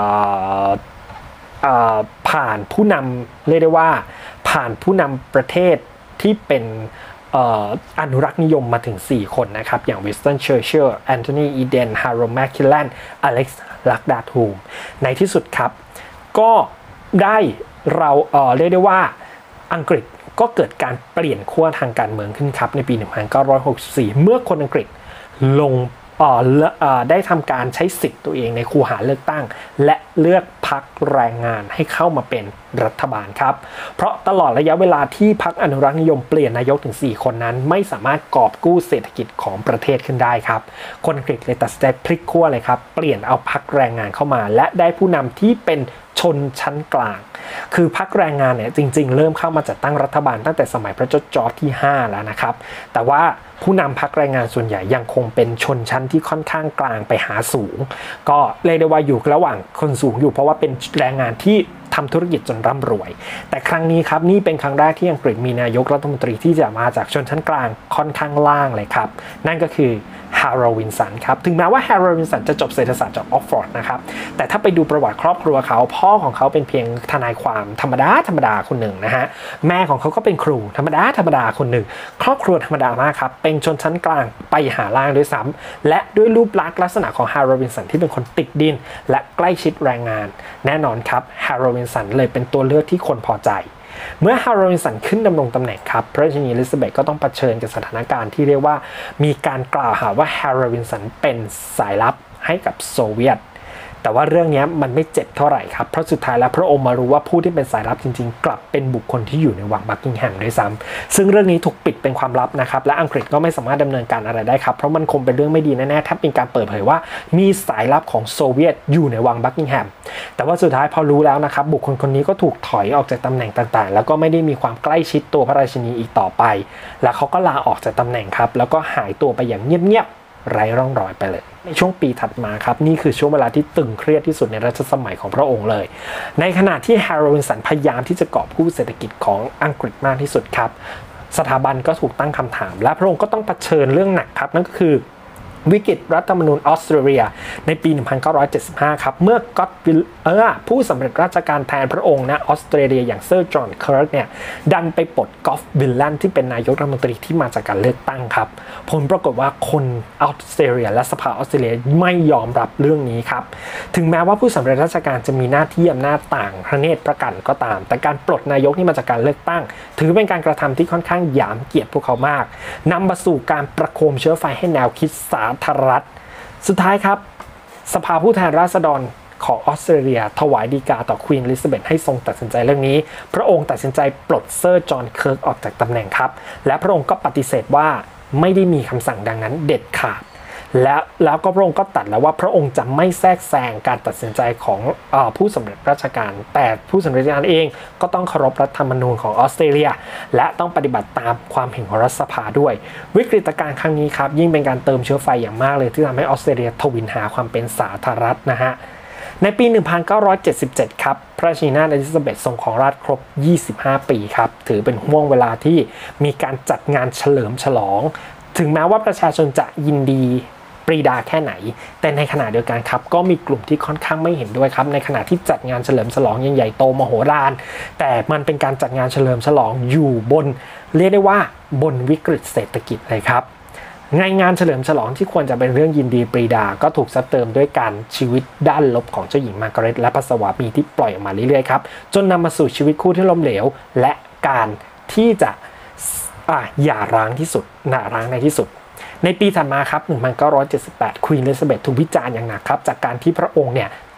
ผ่านผู้นำเรียกได้ว่าผ่านผู้นำประเทศที่เป็นอนุรักษ์นิยมมาถึงสี่คนนะครับอย่างวินสตัน เชอร์ชิลล์ แอนโทนี อีเดน ฮาโรลด์ แมคคิลแลน อเล็กซ์ ลักดาทูมในที่สุดครับก็ได้เราเอ่อเรียกได้ว่าอังกฤษก็เกิดการเปลี่ยนขั้วทางการเมืองขึ้นครับในปี หนึ่งพันเก้าร้อยหกสิบสี่ เมื่อคนอังกฤษลงได้ทำการใช้สิทธิ์ตัวเองในคูหาเลือกตั้งและเลือกพรรคแรงงานให้เข้ามาเป็นรัฐบาลครับเพราะตลอดระยะเวลาที่พรรคอนุรักษ์นิยมเปลี่ยนนายกถึงสี่คนนั้นไม่สามารถกอบกู้เศรษฐกิจของประเทศขึ้นได้ครับคนอังกฤษเลยตัดสินใจพลิกขั้วเลยครับเปลี่ยนเอาพรรคแรงงานเข้ามาและได้ผู้นำที่เป็นชนชั้นกลางคือพรรคแรงงานเนี่ยจริงๆเริ่มเข้ามาจัดตั้งรัฐบาลตั้งแต่สมัยพระเจ้าจอร์จที่ห้าแล้วนะครับแต่ว่าผู้นำพรรคแรงงานส่วนใหญ่ยังคงเป็นชนชั้นที่ค่อนข้างกลางไปหาสูงก็เรียกได้ว่าอยู่ระหว่างคนสูงอยู่เพราะว่าเป็นแรงงานที่ทำธุรกิจจนร่ำรวยแต่ครั้งนี้ครับนี่เป็นครั้งแรกที่อังกฤษมีนายกรัฐมนตรีที่จะมาจากชนชั้นกลางค่อนข้างล่างเลยครับนั่นก็คือฮาโรลด์ วินสันครับถึงแม้ว่าฮาโรลด์ วินสันจะจบเศรษฐศาสตร์จากออกฟอร์ดนะครับแต่ถ้าไปดูประวัติครอบครัวเขาพ่อของเขาเป็นเพียงทนายความธรรมดาธรรมดาคนหนึ่งนะฮะแม่ของเขาก็เป็นครูธรรมดาธรรมดาคนหนึ่งครอบครัวธรรมดามากครับเป็นชนชั้นกลางไปหาล่างด้วยซ้ำและด้วยรูปลักษณ์ลักษณะของฮาโรลด์ วินสันที่เป็นคนติดดินและใกล้ชิดแรงงานแน่นอนครับฮาโรลด์ วินสันเลยเป็นตัวเลือกที่คนพอใจเมื่อฮาโรลด์ วินสันขึ้นดำรงตำแหน่งครับพระราชินีอลิซาเบธก็ต้องเผชิญกับสถานการณ์ที่เรียกว่ามีการกล่าวหาว่าฮาโรลด์ วินสันเป็นสายลับให้กับโซเวียตแต่ว่าเรื่องนี้มันไม่เจ็บเท่าไหร่ครับเพราะสุดท้ายแล้วพระองค์มารู้ว่าผู้ที่เป็นสายลับจริงๆกลับเป็นบุคคลที่อยู่ในวังบักกิงแฮมด้วยซ้ำซึ่งเรื่องนี้ถูกปิดเป็นความลับนะครับและอังกฤษก็ไม่สามารถดำเนินการอะไรได้ครับเพราะมันคงเป็นเรื่องไม่ดีแน่ๆถ้าเป็นการเปิดเผยว่ามีสายลับของโซเวียตอยู่ในวังบักกิงแฮมแต่ว่าสุดท้ายพอรู้แล้วนะครับบุคคลคนนี้ก็ถูกถอยออกจากตำแหน่งต่างๆแล้วก็ไม่ได้มีความใกล้ชิดตัวพระราชินีอีกต่อไปและเขาก็ลาออกจากตำแหน่งครับแล้วก็หายตัวไปอย่างเงียบๆไร้ร่องรอยไปเลยในช่วงปีถัดมาครับนี่คือช่วงเวลาที่ตึงเครียดที่สุดในรัชสมัยของพระองค์เลยในขณะที่ฮาโรลด์ วินสันพยายามที่จะกอบกู้เศรษฐกิจของอังกฤษมากที่สุดครับสถาบันก็ถูกตั้งคำถามและพระองค์ก็ต้องเผชิญเรื่องหนักครับนั่นก็คือวิกฤตรัฐธรรมนูญออสเตรเลียในปี หนึ่งพันเก้าร้อยเจ็ดสิบห้า ครับเมื่อก็อตวิลเออผู้สำเร็จราชการแทนพระองค์นะออสเตรเลียอย่างเซอร์จอห์นเคิร์กเนี่ยดันไปปลดกอล์ฟวิลแลนด์ที่เป็นนายกรัฐมนตรีที่มาจากการเลือกตั้งครับผลปรากฏว่าคนออสเตรเลียและสภาออสเตรเลียไม่ยอมรับเรื่องนี้ครับถึงแม้ว่าผู้สำเร็จราชการจะมีหน้าที่อำนาจต่างประเทศประกันก็ตามแต่การปลดนายกที่มาจากการเลือกตั้งถือเป็นการกระทำที่ค่อนข้างหยามเกียรติพวกเขามากนำมาสู่การประโคมเชื้อไฟให้แนวคิดสาธารณรัฐสุดท้ายครับสภาผู้แทนราษฎรของออสเตรเลียถวายฎีกาต่อควีนอลิซาเบธให้ทรงตัดสินใจเรื่องนี้พระองค์ตัดสินใจปลดเซอร์จอห์นเคิร์กออกจากตำแหน่งครับและพระองค์ก็ปฏิเสธว่าไม่ได้มีคำสั่งดังนั้นเด็ดขาดและแล้วก็พระองค์ก็ตัดแล้วว่าพระองค์จะไม่แทรกแซงการตัดสินใจของเอ่อผู้สำเร็จราชการแต่ผู้สำเร็จราชการเองก็ต้องเคารพรัฐธรรมนูญของออสเตรเลียและต้องปฏิบัติตามความเห็นของรัฐสภาด้วยวิกฤตการณ์ครั้งนี้ครับยิ่งเป็นการเติมเชื้อไฟอย่างมากเลยที่ทำให้ออสเตรเลียทวินหาความเป็นสาธารณรัฐนะฮะในปี หนึ่งพันเก้าร้อยเจ็ดสิบเจ็ด ครับพระราชินีนาถอลิซาเบธทรงครองราชย์ครบยี่สิบห้าปีครับถือเป็นห่วงเวลาที่มีการจัดงานเฉลิมฉลองถึงแม้ว่าประชาชนจะยินดีปรีดาแค่ไหนแต่ในขณะเดียวกันครับก็มีกลุ่มที่ค่อนข้างไม่เห็นด้วยครับในขณะที่จัดงานเฉลิมฉลองใหญ่ๆโตมโหฬารแต่มันเป็นการจัดงานเฉลิมฉลองอยู่บนเรียกได้ว่าบนวิกฤตเศรษฐกิจเลยครับงานงานเฉลิมฉลองที่ควรจะเป็นเรื่องยินดีปรีดาก็ถูกซับเติมด้วยการชีวิตด้านลบของเจ้าหญิงมาร์กาเร็ตและพระสวามีที่ปล่อยออกมาเรื่อยๆครับจนนำมาสู่ชีวิตคู่ที่ล้มเหลวและการที่จะอ่ะหย่าร้างที่สุดหย่าร้างในที่สุดในปีถัดมาครับ หนึ่งพันเก้าร้อยเจ็ดสิบแปด ควีนอลิซาเบธถูกวิจารณ์อย่างหนักครับจากการที่พระองค์เนี่ย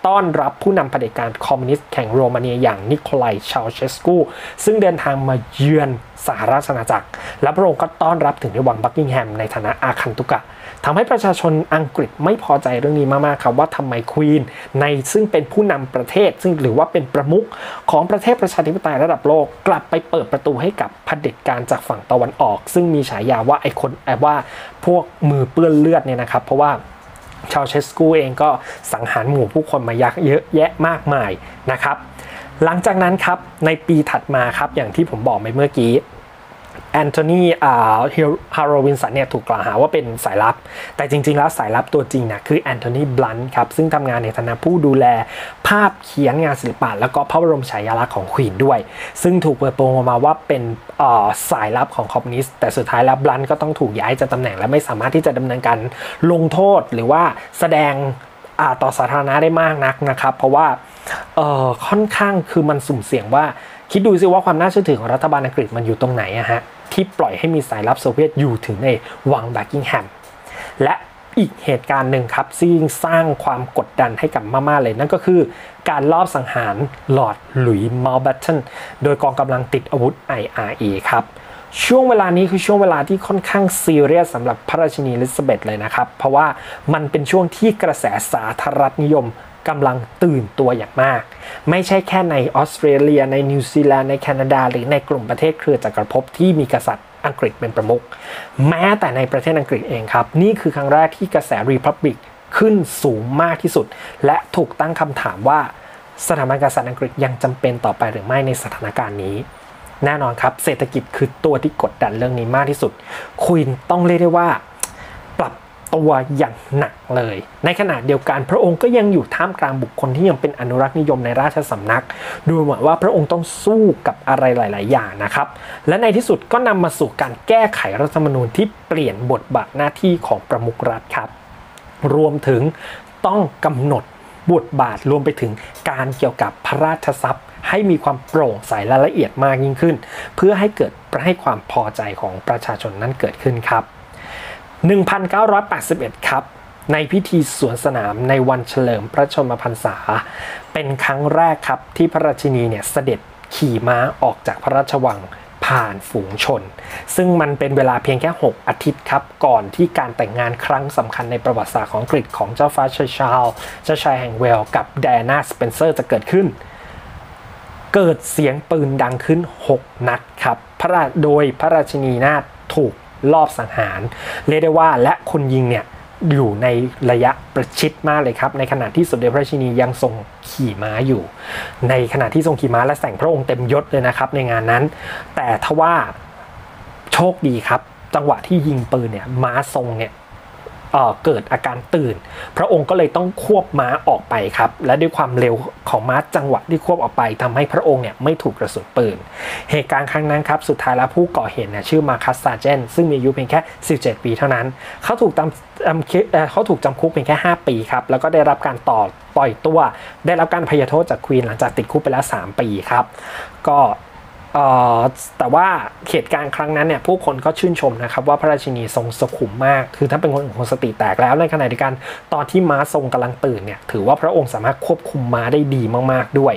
ต้อนรับผู้นำเผด็จการคอมมิวนิสต์แห่งโรมาเนียอย่างนิโคลัยชาวเชสกูซึ่งเดินทางมาเยือนสหราชอาณาจักรและพระองค์ก็ต้อนรับถึงในวังบักกิงแฮมในฐานะอาคันตุกะทำให้ประชาชนอังกฤษไม่พอใจเรื่องนี้มากๆครับว่าทำไมควีนในซึ่งเป็นผู้นำประเทศซึ่งหรือว่าเป็นประมุขของประเทศประชาธิปไตยระดับโลกกลับไปเปิดประตูให้กับเผด็จการจากฝั่งตะวันออกซึ่งมีฉายาว่าไอ้คนแอบว่าพวกมือเปื้อนเลือดเนี่ยนะครับเพราะว่าชาวเชสกูเองก็สังหารหมู่ผู้คนมายักเยอะแยะมากมายนะครับหลังจากนั้นครับในปีถัดมาครับอย่างที่ผมบอกไปเมื่อกี้แอนโทนีฮาโรวินสันเนี่ยถูกกล่าวหาว่าเป็นสายลับแต่จริงๆแล้วสายลับตัวจริงนะคือแอนโทนีบลันท์ครับซึ่งทำงานในฐานะผู้ดูแลภาพเขียนงานศิลปะแล้วก็พระบรมฉายาลักษณ์ของควีนด้วยซึ่งถูกเปิดโปงออกมาว่าเป็นสายลับของคอมมิวนิสต์แต่สุดท้ายแล้วบลันท์ก็ต้องถูกย้ายจากตำแหน่งและไม่สามารถที่จะดำเนินการลงโทษหรือว่าแสดงต่อสาธารณะได้มากนักนะครับเพราะว่าค่อนข้างคือมันสุ่มเสี่ยงว่าคิดดูซิว่าความน่าเชื่อถือของรัฐบาลอังกฤษมันอยู่ตรงไหนอะฮะที่ปล่อยให้มีสายลับโซเวียตอยู่ถึงในวังบักกิงแฮมและอีกเหตุการณ์หนึ่งครับซึ่งสร้างความกดดันให้กับมากๆเลยนั่นก็คือการลอบสังหารลอร์ดหลุยส์มัลแบตเทนโดยกองกำลังติดอาวุธ ไอ อาร์ อี ครับช่วงเวลานี้คือช่วงเวลาที่ค่อนข้างซีเรียสสำหรับพระราชินีอลิซาเบธเลยนะครับเพราะว่ามันเป็นช่วงที่กระแสสาธารณนิยมกำลังตื่นตัวอย่างมากไม่ใช่แค่ในออสเตรเลียในนิวซีแลนด์ในแคนาดาหรือในกลุ่มประเทศเครือจักรภพที่มีกษัตริย์อังกฤษเป็นประมุขแม้แต่ในประเทศอังกฤษเองครับนี่คือครั้งแรกที่กระแสรีพับลิกขึ้นสูงมากที่สุดและถูกตั้งคำถามว่าสถาบันกษัตริย์อังกฤษยังจำเป็นต่อไปหรือไม่ในสถานการณ์นี้แน่นอนครับเศรษฐกิจคือตัวที่กดดันเรื่องนี้มากที่สุดควีนต้องเรียกได้ว่าปรับตัวอย่างหนักเลยในขณะเดียวกันพระองค์ก็ยังอยู่ท่ามกลางบุคคลที่ยังเป็นอนุรักษ์นิยมในราชสำนักดูเหมือนว่าพระองค์ต้องสู้กับอะไรหลายๆอย่างนะครับและในที่สุดก็นำมาสู่การแก้ไขรัฐธรรมนูญที่เปลี่ยนบทบาทหน้าที่ของประมุขรัฐครับรวมถึงต้องกำหนดบทบาทรวมไปถึงการเกี่ยวกับพระราชทรัพย์ให้มีความโปร่งใสและละเอียดมากยิ่งขึ้นเพื่อให้เกิดให้ความพอใจของประชาชนนั้นเกิดขึ้นครับหนึ่งพันเก้าร้อยแปดสิบเอ็ดครับในพิธีสวนสนามในวันเฉลิมพระชนมพรรษาเป็นครั้งแรกครับที่พระราชินีเนี่ยเสด็จขี่ม้าออกจากพระราชวังผ่านฝูงชนซึ่งมันเป็นเวลาเพียงแค่หกอาทิตย์ครับก่อนที่การแต่งงานครั้งสำคัญในประวัติศาสตร์ของอังกฤษของเจ้าฟ้าชาร์ลส์เจ้าชายแห่งเวลส์กับไดอาน่าสเปนเซอร์จะเกิดขึ้นเกิดเสียงปืนดังขึ้นหกนัดครับพระราชโดยพระราชินีนาถถูกลอบสังหารเรียกได้ว่าและคนยิงเนี่ยอยู่ในระยะประชิดมากเลยครับในขณะที่สมเด็จพระราชินียังทรงขี่ม้าอยู่ในขณะที่ทรงขี่ม้าและแต่งพระองค์เต็มยศเลยนะครับในงานนั้นแต่ทว่าโชคดีครับจังหวะที่ยิงปืนเนี่ยม้าทรงเนี่ยเอ่อเกิดอาการตื่นพระองค์ก็เลยต้องควบม้าออกไปครับและด้วยความเร็วของม้าจังหวะที่ควบออกไปทำให้พระองค์เนี่ยไม่ถูกกระสุนปืนเหตุการณ์ครั้งนั้นครับสุดท้ายแล้วผู้ก่อเหตุเนี่ยชื่อมาคัสซาเจนซึ่งมีอายุเพียงแค่สิบเจ็ดปีเท่านั้นเขาถูกจำเขาถูกจำคุกเพียงแค่ห้าปีครับแล้วก็ได้รับการต่อปล่อยตัวได้รับการอภัยโทษจากควีนหลังจากติดคุกไปแล้วสามปีครับก็แต่ว่าเหตุการณ์ครั้งนั้นเนี่ยผู้คนก็ชื่นชมนะครับว่าพระราชินีทรงสุขุมมากคือถ้าเป็นคนคนสติแตกแล้วในขณะเดียวกันตอนที่ม้าทรงกำลังตื่นเนี่ยถือว่าพระองค์สามารถควบคุมม้าได้ดีมากๆด้วย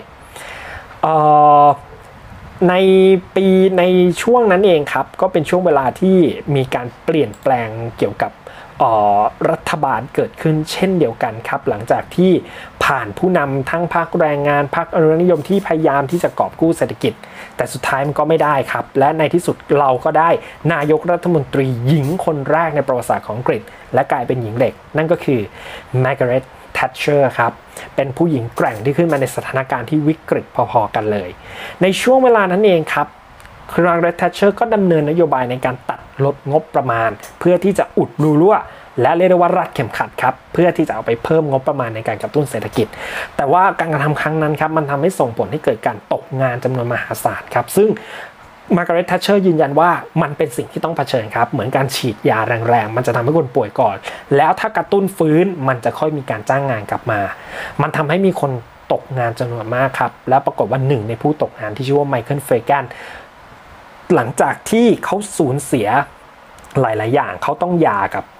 ในปีในช่วงนั้นเองครับก็เป็นช่วงเวลาที่มีการเปลี่ยนแปลงเกี่ยวกับรัฐบาลเกิดขึ้นเช่นเดียวกันครับหลังจากที่ผ่านผู้นำทั้งพรรคแรงงานพรรคอนุรักษ์นิยมที่พยายามที่จะกอบกู้เศรษฐกิจแต่สุดท้ายมันก็ไม่ได้ครับและในที่สุดเราก็ได้นายกรัฐมนตรีหญิงคนแรกในประวัติศาสตร์ของอังกฤษและกลายเป็นหญิงเหล็กนั่นก็คือ Margaret Thatcher ครับเป็นผู้หญิงแกร่งที่ขึ้นมาในสถานการณ์ที่วิกฤตพอๆกันเลยในช่วงเวลานั้นเองครับMargaret Thatcher ก็ดำเนินนโยบายในการตัดลดงบประมาณเพื่อที่จะอุดรูรั่วและเรียกได้ว่ารัดเข็มขัดครับเพื่อที่จะเอาไปเพิ่มงบประมาณในการกระตุ้นเศรษฐกิจแต่ว่าการกระทำครั้งนั้นครับมันทำให้ส่งผลให้เกิดการตกงานจำนวนมหาศาลครับซึ่ง Margaret Thatcher ยืนยันว่ามันเป็นสิ่งที่ต้องเผชิญครับเหมือนการฉีดยาแรงๆมันจะทำให้คนป่วยก่อนแล้วถ้ากระตุ้นฟื้นมันจะค่อยมีการจ้างงานกลับมามันทำให้มีคนตกงานจำนวนมากครับแล้วปรากฏว่าหนึ่งในผู้ตกงานที่ชื่อว่าไมเคิลเฟแกนหลังจากที่เขาสูญเสียหลายๆอย่างเขาต้องหย่ากับ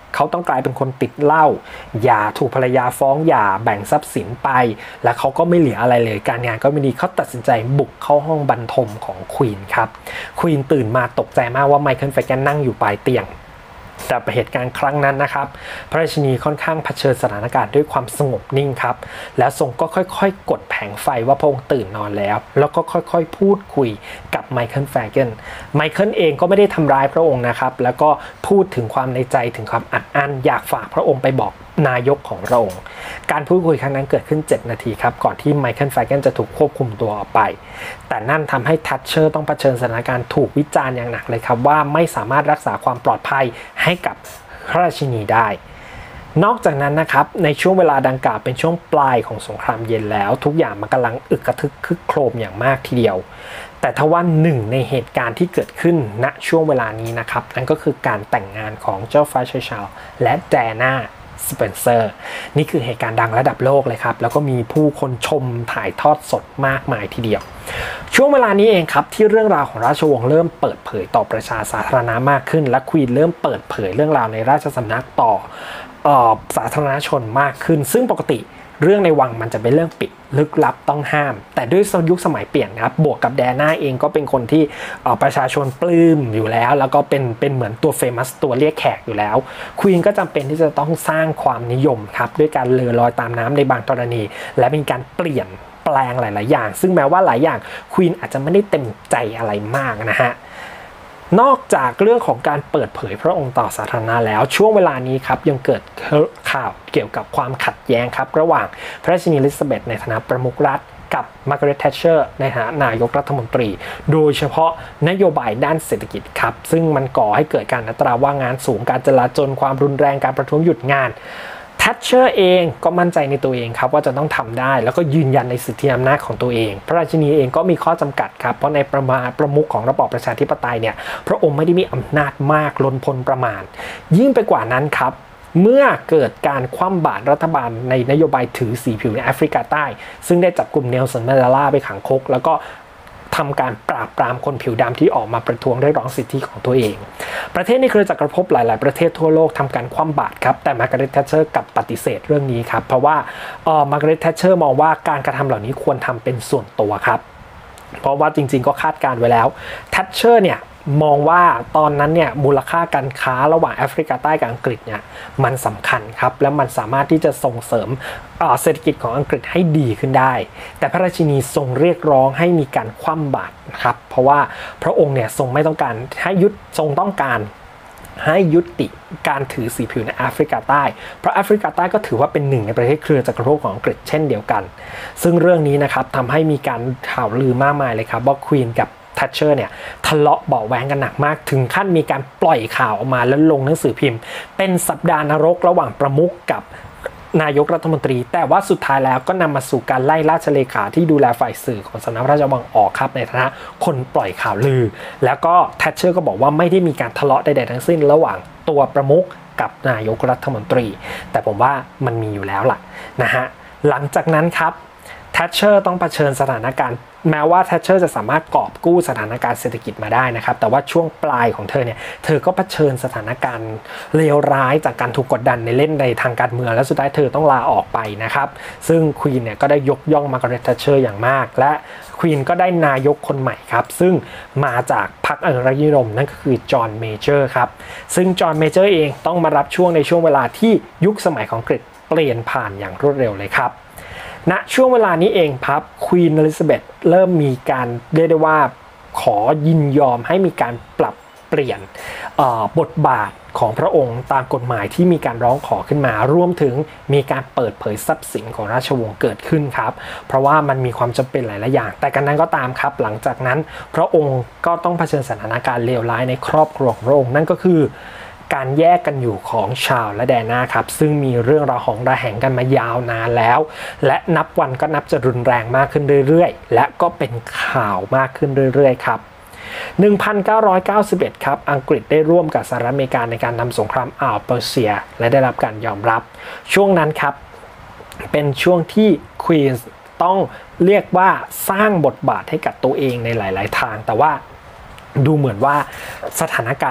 เขาต้องกลายเป็นคนติดเหล้าหย่าถูกภรรยาฟ้องหย่าแบ่งทรัพย์สินไปและเขาก็ไม่เหลืออะไรเลยการงานก็ไม่ดีเขาตัดสินใจบุกเข้าห้องบรรทมของควีนครับควีนตื่นมาตกใจมากว่าไมเคิลแฟกนนั่งอยู่ปลายเตียงแต่เหตุการณ์ครั้งนั้นนะครับพระราชินีค่อนข้างเผชิญสถานการณ์ด้วยความสงบนิ่งครับแล้วทรงก็ค่อยๆกดแผงไฟว่าพระองค์ตื่นนอนแล้วแล้วก็ค่อยๆพูดคุยกับไมเคิลแฟกนไมเคิลเองก็ไม่ได้ทำร้ายพระองค์นะครับแล้วก็พูดถึงความในใจถึงความอัดอั้นอยากฝากพระองค์ไปบอกนายกของพระองค์การพูดคุยครั้งนั้นเกิดขึ้นเจ็ดนาทีครับก่อนที่ไมเคิลแฟกนจะถูกควบคุมตัวออกไปแต่นั่นทำให้ทัชเชอร์ต้องเผชิญสถานการณ์ถูกวิจารณ์อย่างหนักเลยครับว่าไม่สามารถรักษาความปลอดภัยให้กับพระราชินีได้นอกจากนั้นนะครับในช่วงเวลาดังกล่าวเป็นช่วงปลายของสงครามเย็นแล้วทุกอย่างมันกำลังอึกกระทึกคึกโครมอย่างมากทีเดียวแต่ทว่าหนึ่งในเหตุการณ์ที่เกิดขึ้นณช่วงเวลานี้นะครับนั่นก็คือการแต่งงานของเจ้าฟ้าชายชาร์ลส์และแดน่าสเปนเซอร์นี่คือเหตุการณ์ดังระดับโลกเลยครับแล้วก็มีผู้คนชมถ่ายทอดสดมากมายทีเดียวช่วงเวลานี้เองครับที่เรื่องราวของราชวงศ์เริ่มเปิดเผยต่อประชาสาธารณะมากขึ้นและควีนเริ่มเปิดเผยเรื่องราวในราชสำนักต่อเอ่อสาธารณชนมากขึ้นซึ่งปกติเรื่องในวังมันจะเป็นเรื่องปิดลึกลับต้องห้ามแต่ด้วยยุคสมัยเปลี่ยนนะครับบวกกับแดน่าเองก็เป็นคนที่ประชาชนปลื้มอยู่แล้วแล้วก็เป็นเป็นเหมือนตัวเฟมัสตัวเรียกแขกอยู่แล้วควีนก็จำเป็นที่จะต้องสร้างความนิยมครับด้วยการเรือลอยตามน้ำในบางกรณีและมีการเปลี่ยนแปลงหลายๆอย่างซึ่งแม้ว่าหลายอย่างควีนอาจจะไม่ได้เต็มใจอะไรมากนะฮะนอกจากเรื่องของการเปิดเผยพระองค์ต่อสาธารณะแล้วช่วงเวลานี้ครับยังเกิดข่าวเกี่ยวกับความขัดแย้งครับระหว่างพระราชินีอลิซาเบธในฐานะประมุขรัฐกับมาร์กาเร็ต แทชเชอร์ในฐานะนายกรัฐมนตรีโดยเฉพาะนโยบายด้านเศรษฐกิจครับซึ่งมันก่อให้เกิดการอัตราว่างงานสูงการจลาจลความรุนแรงการประท้วงหยุดงานแทชเชอร์เองก็มั่นใจในตัวเองครับว่าจะต้องทำได้แล้วก็ยืนยันในสิทธิอำนาจของตัวเองพระราชินีเองก็มีข้อจำกัดครับเพราะในประมาประมุขของระบอบประชาธิปไตยเนี่ยพระองค์ไม่ได้มีอำนาจมากล้นพ้นประมาณยิ่งไปกว่านั้นครับเมื่อเกิดการคว่ำบาตรรัฐบาลในนโยบายถือสีผิวในแอฟริกาใต้ซึ่งได้จับกลุ่มเนลสัน มาเดลาไปขังคุกแล้วก็ทำการปราบปรามคนผิวดำที่ออกมาประท้วงเรียกร้องสิทธิของตัวเองประเทศในเครือจักรภพหลายๆประเทศทั่วโลกทำการคว่ำบาตรครับแต่มาร์กาเร็ต แทชเชอร์กลับปฏิเสธเรื่องนี้ครับเพราะว่าเอ่อมาร์กาเร็ต แทชเชอร์มองว่าการกระทำเหล่านี้ควรทำเป็นส่วนตัวครับเพราะว่าจริงๆก็คาดการไว้แล้วแทชเชอร์เนี่ยมองว่าตอนนั้นเนี่ยมูลค่าการค้าระหว่างแอฟริกาใต้กับอังกฤษเนี่ยมันสำคัญครับและมันสามารถที่จะส่งเสริมเศรษฐกิจของอังกฤษให้ดีขึ้นได้แต่พระราชินีทรงเรียกร้องให้มีการคว่ำบาตรนะครับเพราะว่าพระองค์เนี่ยทรงไม่ต้องการให้ยุดทรงต้องการให้ยุติการถือสีผิวในแอฟริกาใต้เพราะแอฟริกาใต้ก็ถือว่าเป็นหนึ่งในประเทศเครือจักรภพของอังกฤษเช่นเดียวกันซึ่งเรื่องนี้นะครับทำให้มีการข่าวลือมากมายเลยครับว่าควีนกับแทชเชอร์เนี่ยทะเลาะเบาะแว้งกันหนักมากถึงขั้นมีการปล่อยข่าวออกมาแล้วลงหนังสือพิมพ์เป็นสัปดาห์นรกระหว่างประมุขกับนายกรัฐมนตรีแต่ว่าสุดท้ายแล้วก็นำมาสู่การไล่ราชเลขาที่ดูแลฝ่ายสื่อของสำนักพระราชวังออกครับในฐานะคนปล่อยข่าวลือแล้วก็แทชเชอร์ก็บอกว่าไม่ได้มีการทะเลาะใดๆทั้งสิ้นระหว่างตัวประมุขกับนายกรัฐมนตรีแต่ผมว่ามันมีอยู่แล้วล่ะนะฮะหลังจากนั้นครับแทชเชอร์ต้องเผชิญสถานการณ์แม้ว่าแทชเชอร์จะสามารถกอบกู้สถานการณ์เศรษฐกิจมาได้นะครับแต่ว่าช่วงปลายของเธอเนี่ยเธอก็เผชิญสถานการณ์เลวร้ายจากการถูกกดดันในเล่นในทางการเมืองและสุดท้ายเธอต้องลาออกไปนะครับซึ่งควีนเนี่ยก็ได้ยกย่องมาร์กาเร็ต แทชเชอร์อย่างมากและควีนก็ได้นายกคนใหม่ครับซึ่งมาจากพรรคอนุรักษนิยมนั่นก็คือจอห์นเมเจอร์ครับซึ่งจอห์นเมเจอร์เองต้องมารับช่วงในช่วงเวลาที่ยุคสมัยของอังกฤษเปลี่ยนผ่านอย่างรวดเร็วเลยครับณช่วงเวลานี้เองครับควีนอลิซาเบธเริ่มมีการเรียกได้ว่าขอยินยอมให้มีการปรับเปลี่ยนบทบาทของพระองค์ตามกฎหมายที่มีการร้องขอขึ้นมารวมถึงมีการเปิดเผยทรัพย์สินของราชวงศ์เกิดขึ้นครับเพราะว่ามันมีความจำเป็นหลายๆอย่างแต่กันนั้นก็ตามครับหลังจากนั้นพระองค์ก็ต้องเผชิญสถานการณ์เลวร้ายในครอบครัวของพระองค์นั่นก็คือการแยกกันอยู่ของชาร์ลส์และแดน่าครับซึ่งมีเรื่องราวของระแหงกันมายาวนานแล้วและนับวันก็นับจะรุนแรงมากขึ้นเรื่อยๆและก็เป็นข่าวมากขึ้นเรื่อยๆครับหนึ่งพันเก้าร้อยเก้าสิบเอ็ดครับอังกฤษได้ร่วมกับสหรัฐอเมริกาในการนำสงครามอ่าวเปอร์เซียและได้รับการยอมรับช่วงนั้นครับเป็นช่วงที่ควีนต้องเรียกว่าสร้างบทบาทให้กับตัวเองในหลายๆทางแต่ว่าดูเหมือนว่าสถานการณ์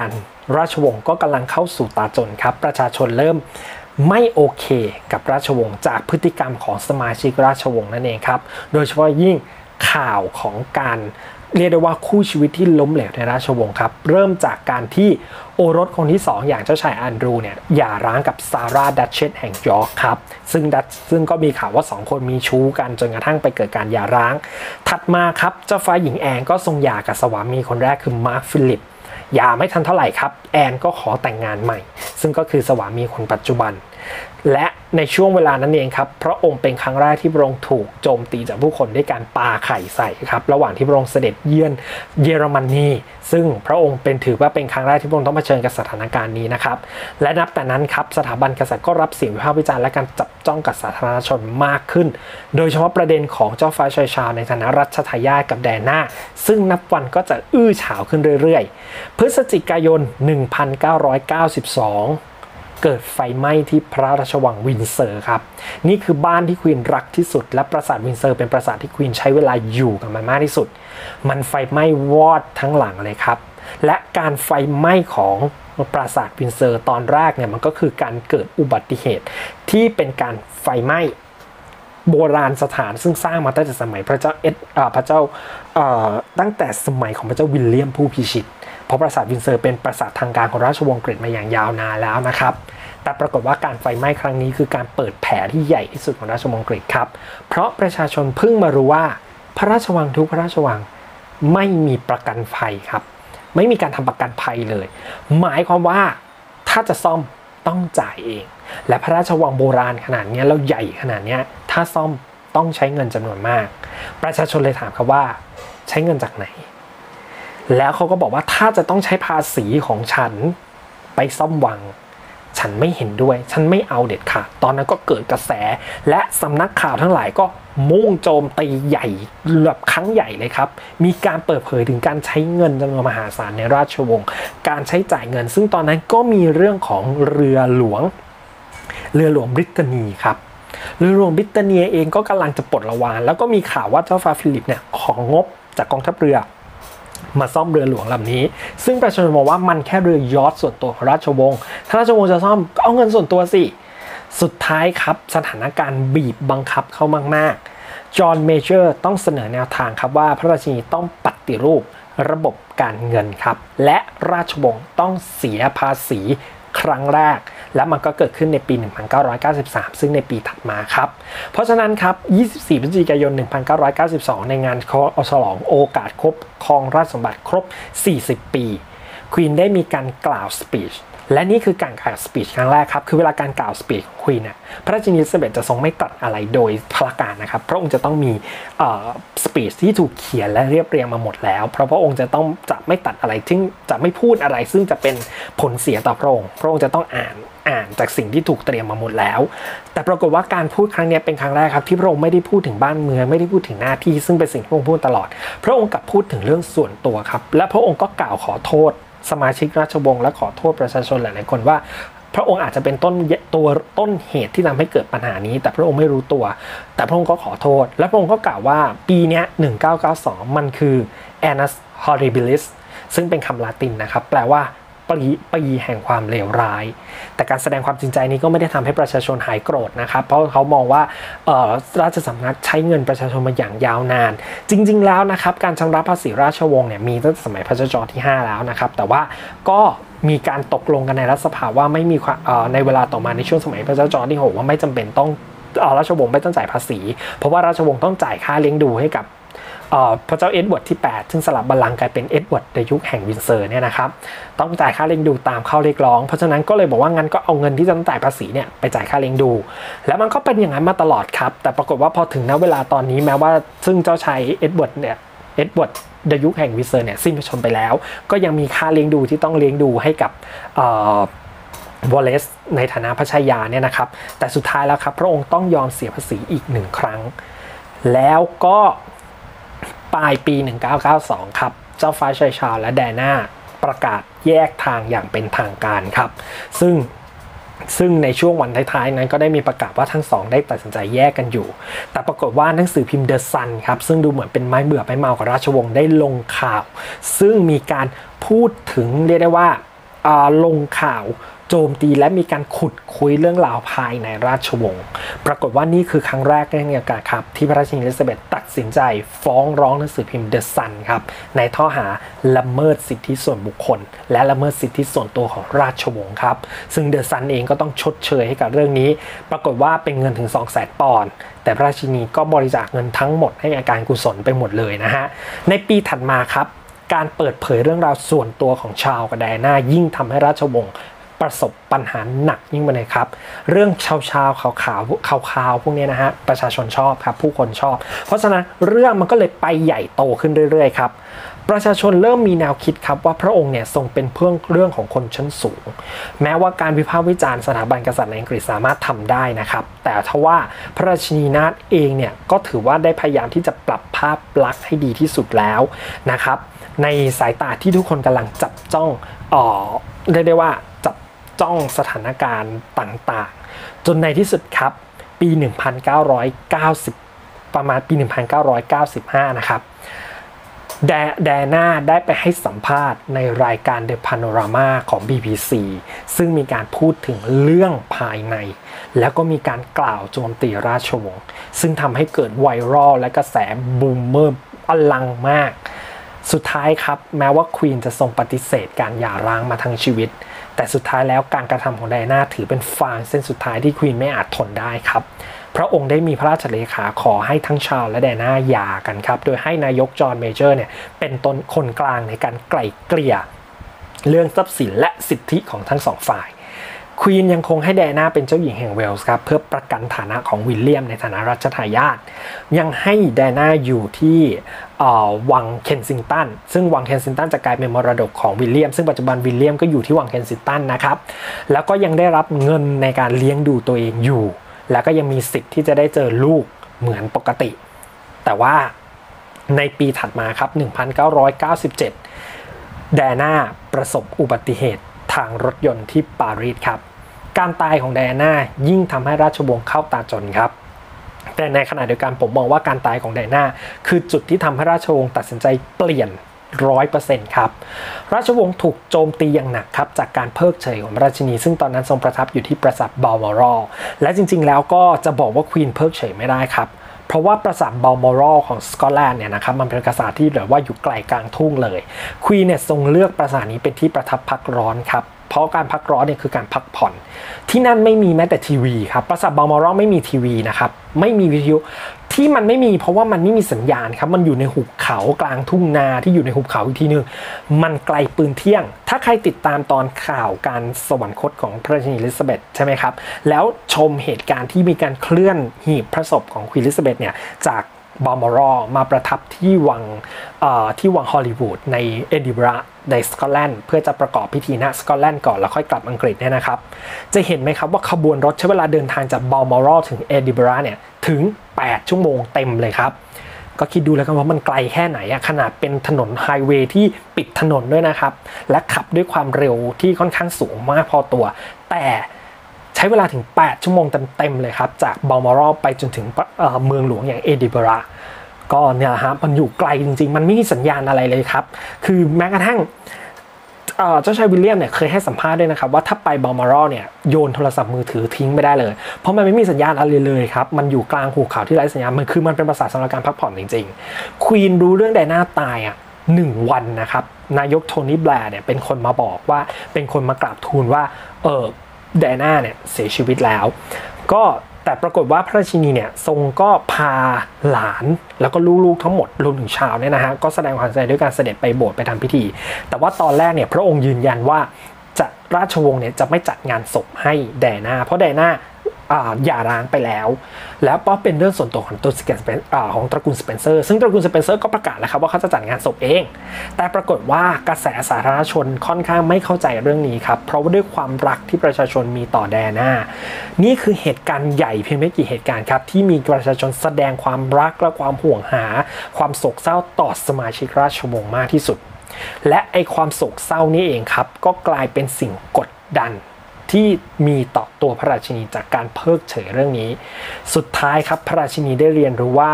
ราชวงศ์ก็กำลังเข้าสู่ตาจนครับประชาชนเริ่มไม่โอเคกับราชวงศ์จากพฤติกรรมของสมาชิกราชวงศ์นั่นเองครับโดยเฉพาะยิ่งข่าวของการเรียกได้ว่าคู่ชีวิตที่ล้มเหลวในราชวงศ์ครับเริ่มจากการที่โอรสคนที่สองอย่างเจ้าชายแอนดรูเนี่ยหย่าร้างกับซาร่าดัชเชสแห่งยอร์กครับซึ่งดัชซึ่งก็มีข่าวว่าสองคนมีชู้กันจนกระทั่งไปเกิดการหย่าร้างถัดมาครับเจ้าฟ้าหญิงแอนก็ทรงหย่ากับสวามีคนแรกคือมาร์คฟิลิปหย่าไม่ทันเท่าไหร่ครับแอนก็ขอแต่งงานใหม่ซึ่งก็คือสวามีคนปัจจุบันและในช่วงเวลานั้นเองครับพระองค์เป็นครั้งแรกที่พระองค์ถูกโจมตีจากผู้คนด้วยการปาไข่ใส่ครับระหว่างที่พระองค์เสด็จเยือนเยอรมนีซึ่งพระองค์เป็นถือว่าเป็นครั้งแรกที่พระองค์ต้องเผชิญกับสถานการณ์นี้นะครับและนับแต่นั้นครับสถาบันกษัตริย์ก็รับเสียงวิพากษ์วิจารณ์และการจับจ้องกับสาธารณชนมากขึ้นโดยเฉพาะประเด็นของเจ้าฟ้าชายชาในฐานะรัชทายาทกับไดอาน่าซึ่งนับวันก็จะอื้อฉาวขึ้นเรื่อยๆพฤศจิกายนหนึ่งพันเก้าร้อยเก้าสิบสองเกิดไฟไหม้ที่พระราชวังวินเซอร์ครับนี่คือบ้านที่ควีนรักที่สุดและปราสาทวินเซอร์เป็นปราสาทที่ควีนใช้เวลาอยู่กับมันมากที่สุดมันไฟไหม้วอดทั้งหลังเลยครับและการไฟไหม้ของปราสาทวินเซอร์ตอนแรกเนี่ยมันก็คือการเกิดอุบัติเหตุที่เป็นการไฟไหม้โบราณสถานซึ่งสร้างมาตั้งแต่สมัยพระเจ้าเอ็ดพระเจ้าตั้งแต่สมัยของพระเจ้าวิลเลียมผู้พิชิตเพราะปราสาทวินเซอร์เป็นปราสาททางการของราชวงศ์อังกฤษมาอย่างยาวนานแล้วนะครับแต่ปรากฏว่าการไฟไหม้ครั้งนี้คือการเปิดแผลที่ใหญ่ที่สุดของราชวงศ์อังกฤษครับเพราะประชาชนเพิ่งมารู้ว่าพระราชวังทุกพระราชวังไม่มีประกันภัยครับไม่มีการทำประกันภัยเลยหมายความว่าถ้าจะซ่อมต้องจ่ายเองและพระราชวังโบราณขนาดนี้แล้วใหญ่ขนาดนี้ถ้าซ่อมต้องใช้เงินจำนวนมากประชาชนเลยถามครับว่าใช้เงินจากไหนแล้วเขาก็บอกว่าถ้าจะต้องใช้ภาษีของฉันไปซ่อมวังฉันไม่เห็นด้วยฉันไม่เอาเด็ดขาดตอนนั้นก็เกิดกระแสและสำนักข่าวทั้งหลายก็มุ่งโจมตีใหญ่แบบครั้งใหญ่เลยครับมีการเปิดเผยถึงการใช้เงินจำนวนมหาศาลในราชวงศ์การใช้จ่ายเงินซึ่งตอนนั้นก็มีเรื่องของเรือหลวงเรือหลวงบริตานีครับเรือหลวงบริตานีเองก็กำลังจะปลดระวางแล้วก็มีข่าวว่าเจ้าฟ้าฟิลิปเนี่ยของงบจากกองทัพเรือมาซ่อมเรือหลวงลำนี้ซึ่งประชาชนมองว่ามันแค่เรือยอชต์ส่วนตัวของราชวงศ์ถ้าราชวงศ์จะซ่อมก็เอาเงินส่วนตัวสิสุดท้ายครับสถานการณ์บีบบังคับเข้ามากๆจอห์นเมเจอร์ต้องเสนอแนวทางครับว่าพระราชินีต้องปฏิรูประบบการเงินครับและราชวงศ์ต้องเสียภาษีครั้งแรกและมันก็เกิดขึ้นในปีหนึ่งพันเก้าร้อยเก้าสิบสามซึ่งในปีถัดมาครับเพราะฉะนั้นครับยี่สิบสี่พฤศจิกายนหนึ่งพันเก้าร้อยเก้าสิบสองในงานฉลองโอกาสครบครองราชสมบัติครบสี่สิบปีควีนได้มีการกล่าวสปีชและนี่คือการกล่าวสปีชครั้งแรกครับคือเวลาการกล่าวสปีชของควีนเนี่ยพระราชินีอลิซาเบธจะทรงไม่ตรัสอะไรโดยพละการนะครับพระองค์จะต้องมีสปีชที่ถูกเขียนและเรียบเรียงมาหมดแล้วเพราะพระองค์จะต้องจะไม่ตัดอะไรที่จะไม่พูดอะไรซึ่งจะเป็นผลเสียต่อพระองค์พระองค์จะต้องอ่านอ่านจากสิ่งที่ถูกเตรียมมาหมดแล้วแต่ปรากฏว่าการพูดครั้งนี้เป็นครั้งแรกครับที่พระองค์ไม่ได้พูดถึงบ้านเมืองไม่ได้พูดถึงหน้าที่ซึ่งเป็นสิ่งที่พระองค์พูดตลอดพระองค์กลับพูดถึงเรื่องส่วนตัวครับและพระองค์ก็กล่าวขอโทษสมาชิกราชวงศ์และขอโทษประชาชนหลายๆคนว่าพระองค์อาจจะเป็นต้นตัวต้นเหตุที่ทำให้เกิดปัญหานี้แต่พระองค์ไม่รู้ตัวแต่พระองค์ก็ขอโทษและพระองค์ก็กล่าวว่าปีนี้หนึ่งพันเก้าร้อยเก้าสิบสองมันคือ annus horribilis ซึ่งเป็นคำลาตินนะครับแปลว่าปีปีแห่งความเลวร้ายแต่การแสดงความจริงใจนี้ก็ไม่ได้ทำให้ประชาชนหายโกรธนะครับเพราะเขามองว่าราชสำนักใช้เงินประชาชนมาอย่างยาวนานจริงๆแล้วนะครับการชำระภาษีราชวงศ์เนี่ยมีตั้งแต่สมัยพระเจ้าจอร์จที่ห้าแล้วนะครับแต่ว่าก็มีการตกลงกันในรัฐสภาว่าไม่มีในเวลาต่อมาในช่วงสมัยพระเจ้าจอร์จที่หกว่าไม่จำเป็นต้องราชวงศ์ไม่ต้องจ่ายภาษีเพราะว่าราชวงศ์ต้องจ่ายค่าเลี้ยงดูให้กับพระเจ้าเอ็ดเวิร์ดที่แปดซึ่งสลับบัลลังก์กลายเป็นเอ็ดเวิร์ดในยุคแห่งวินเซอร์เนี่ยนะครับต้องจ่ายค่าเลี้ยงดูตามข้อเรียกร้องเพราะฉะนั้นก็เลยบอกว่างั้นก็เอาเงินที่จะต้องจ่ายภาษีเนี่ยไปจ่ายค่าเลี้ยงดูแล้วมันก็เป็นอย่างนั้นมาตลอดครับแต่ปรากฏว่าพอถึงณเวลาตอนนี้แม้ว่าซึ่งเจ้าชายเอ็ดเวิร์ดเนี่ยเอ็ดเวิร์ดในยุคแห่งวินเซอร์เนี่ยสิ้นพระชนม์ไปแล้วก็ยังมีค่าเลี้ยงดูที่ต้องเลี้ยงดูให้กับวอลเลซในฐานะพระชายาเนี่ยนะครับแต่สุดท้ายแล้วครับพระองค์ต้องยอมเสียภาษีอีกหนึ่งครั้งแล้วก็ปลายปีหนึ่งพันเก้าร้อยเก้าสิบสองครับเจ้าฟ้าชายชาร์ลและไดอาน่าประกาศแยกทางอย่างเป็นทางการครับซึ่งซึ่งในช่วงวันท้ายๆนั้นก็ได้มีประกาศว่าทั้งสองได้ตัดสินใจแยกกันอยู่แต่ปรากฏว่าหนังสือพิมพ์เดอะซันครับซึ่งดูเหมือนเป็นไม้เบื่อไม้เมาของราชวงศ์ได้ลงข่าวซึ่งมีการพูดถึงเรียกได้ว่าลงข่าวโจมตีและมีการขุดคุยเรื่องราวภายในราชวงศ์ปรากฏว่านี่คือครั้งแรกในอากาศครับที่พระราชินีอลิซาเบธตัดสินใจฟ้องร้องหนังสือพิมพ์เดอะซันครับในข้อหาละเมิดสิทธิส่วนบุคคลและละเมิดสิทธิส่วนตัวของราชวงศ์ครับซึ่งเดอะซันเองก็ต้องชดเชยให้กับเรื่องนี้ปรากฏว่าเป็นเงินถึง สองแสน ปอนด์แต่พระราชินีก็บริจาคเงินทั้งหมดให้อาการกุศลไปหมดเลยนะฮะในปีถัดมาครับการเปิดเผยเรื่องราวส่วนตัวของชาร์ลส์กับไดอาน่ายิ่งทำให้ราชวงศ์ประสบปัญหาหนักยิ่งไปเลยครับเรื่องชาวชาวขาวขาวขาวขาวพวกนี้นะฮะประชาชนชอบครับผู้คนชอบเพราะฉะนั้นเรื่องมันก็เลยไปใหญ่โตขึ้นเรื่อยๆครับประชาชนเริ่มมีแนวคิดครับว่าพระองค์เนี่ยทรงเป็นเพื่อเรื่องของคนชั้นสูงแม้ว่าการวิพากษ์วิจารณ์สถาบันกษัตริย์ในอังกฤษสามารถทำได้นะครับแต่ทว่าพระราชินีนาถเองเนี่ยก็ถือว่าได้พยายามที่จะปรับภาพลักษณ์ให้ดีที่สุดแล้วนะครับในสายตาที่ทุกคนกำลังจับจ้องอ๋อเรียกได้ว่าจับจ้องสถานการณ์ต่างๆจนในที่สุดครับปี หนึ่งพันเก้าร้อยเก้าสิบ ประมาณปี หนึ่งพันเก้าร้อยเก้าสิบห้า นะครับแดแดน่าได้ไปให้สัมภาษณ์ในรายการ The Panorama ของ บี บี ซี ซึ่งมีการพูดถึงเรื่องภายในแล้วก็มีการกล่าวโจมตีราชวงศ์ซึ่งทำให้เกิดไวรัลและกระแสบูมเมอร์อลังมากสุดท้ายครับแม้ว่าควีนจะทรงปฏิเสธการหย่าร้างมาทั้งชีวิตแต่สุดท้ายแล้วการกระทำของไดอาน่าถือเป็นฟางเส้นสุดท้ายที่ควีนไม่อาจทนได้ครับพระองค์ได้มีพระราชเลขาขอให้ทั้งชาร์ลส์และไดอาน่าหย่ากันครับโดยให้นายกจอห์นเมเจอร์เนี่ยเป็นต้นคนกลางในการไกล่เกลี่ยเรื่องทรัพย์สินและสิทธิของทั้งสองฝ่ายควีนยังคงให้ไดอาน่าเป็นเจ้าหญิงแห่งเวลส์ครับเพื่อประกันฐานะของวิลเลียมในฐานะรัชทายาทยังให้ไดอาน่าอยู่ที่วังเคนซิงตันซึ่งวังเคนซิงตันจะกลายเป็นมรดกของวิลเลียมซึ่งปัจจุบันวิลเลียมก็อยู่ที่วังเคนซิงตันนะครับแล้วก็ยังได้รับเงินในการเลี้ยงดูตัวเองอยู่แล้วก็ยังมีสิทธิ์ที่จะได้เจอลูกเหมือนปกติแต่ว่าในปีถัดมาครับ หนึ่งพันเก้าร้อยเก้าสิบเจ็ด ไดอาน่าประสบอุบัติเหตุทางรถยนต์ที่ปารีสครับการตายของไดอาน่ายิ่งทำให้ราชวงศ์เข้าตาจนครับแต่ในขณะเดียวกันผมมองว่าการตายของไดอาน่าคือจุดที่ทำให้ราชวงศ์ตัดสินใจเปลี่ยน ร้อยเปอร์เซ็นต์ ครับราชวงศ์ถูกโจมตีอย่างหนักครับจากการเพิกเฉยของราชินีซึ่งตอนนั้นทรงประทับอยู่ที่ปราสาทบัลมอรัลและจริงๆแล้วก็จะบอกว่าควีนเพิกเฉยไม่ได้ครับเพราะว่าปราสาทบัลมอรัลของสกอตแลนด์เนี่ยนะครับมันเป็นปราสาทที่แบบว่าอยู่ไกลกลางทุ่งเลยควีนเนี่ยทรงเลือกปราสาทนี้เป็นที่ประทับพักร้อนครับเพราะการพักร้อนเนี่ยคือการพักผ่อนที่นั่นไม่มีแม้แต่ทีวีครับปราสาทบัลมอรัลไม่มีทีวีนะครับไม่มีวิทยุที่มันไม่มีเพราะว่ามันไม่มีสัญญาณครับมันอยู่ในหุบเขากลางทุ่งนาที่อยู่ในหุบเขาอีกทีนึงมันไกลปืนเที่ยงถ้าใครติดตามตอนข่าวการสวรรคตของพระราชินีอลิซาเบธใช่ไหมครับแล้วชมเหตุการณ์ที่มีการเคลื่อนหีบพระศพของควีนอลิซาเบธเนี่ยจากบัลมอรัลมาประทับที่วังที่วังฮอลลีวูดในเอดินบะระในสกอตแลนด์เพื่อจะประกอบพิธีณสกอตแลนด์ก่อนแล้วค่อยกลับอังกฤษเนี่ยนะครับจะเห็นไหมครับว่าขบวนรถใช้เวลาเดินทางจากบัลมอรัลถึงเอดินบะระเนี่ยถึงแปดชั่วโมงเต็มเลยครับก็คิดดูแล้วกันว่ามันไกลแค่ไหนอะขนาดเป็นถนนไฮเวย์ที่ปิดถนนด้วยนะครับและขับด้วยความเร็วที่ค่อนข้างสูงมากพอตัวแต่ใช้เวลาถึงแปดชั่วโมงเต็มๆเลยครับจากบัลมอรัลไปจนถึงเมืองหลวงอย่างเอดินบะระก็เนี่ยฮะมันอยู่ไกลจริงๆมันไม่มีสัญญาณอะไรเลยครับคือแม้กระทั่งเจ้าชายวิลเลียมเนี่ยเคยให้สัมภาษณ์ด้วยนะครับว่าถ้าไปบัลมอรัลเนี่ยโยนโทรศัพท์มือถือทิ้งไม่ได้เลยเพราะมันไม่มีสัญญาณอะไรเลยครับมันอยู่กลางหุบเขาที่ไร้สัญญาณมันคือมันเป็นประสาทสำหรับการพักผ่อนจริงๆควีนรู้เรื่องไดอาน่าตายอ่ะหนึ่งวันนะครับนายกโทนี่แบร์เนี่ยเป็นคนมาบอกว่าเป็นคนมากราบทูลว่าเออไดอาน่าเนี่ยเสียชีวิตแล้วก็แต่ปรากฏว่าพระราชินีเนี่ยทรงก็พาหลานแล้วก็ลูกๆทั้งหมดรวมถึงชาวเนี่ยนะฮะก็แสดงความเสียใจด้วยการเสด็จไปโบสถ์ไปทำพิธีแต่ว่าตอนแรกเนี่ยพระองค์ยืนยันว่าจะราชวงศ์เนี่ยจะไม่จัดงานศพให้ไดอาน่าเพราะไดอาน่าหย่าร้างไปแล้วแล้วก็เป็นเรื่องส่วนตัวของตัวของตระกูลสเปนเซอร์ซึ่งตระกูลสเปนเซอร์ก็ประกาศแล้วครับว่าเขาจะจัดงานศพเองแต่ปรากฏว่ากระแสสาธารณชนค่อนข้างไม่เข้าใจเรื่องนี้ครับเพราะว่าด้วยความรักที่ประชาชนมีต่อไดอาน่านี่คือเหตุการณ์ใหญ่เพียงไม่กี่เหตุการณ์ครับที่มีประชาชนแสดงความรักและความห่วงหาความโศกเศร้าต่อสมาชิกราชวงศ์มากที่สุดและไอความโศกเศร้านี้เองครับก็กลายเป็นสิ่งกดดันที่มีต่อตัวพระราชินีจากการเพิกเฉยเรื่องนี้สุดท้ายครับพระราชินีได้เรียนรู้ว่า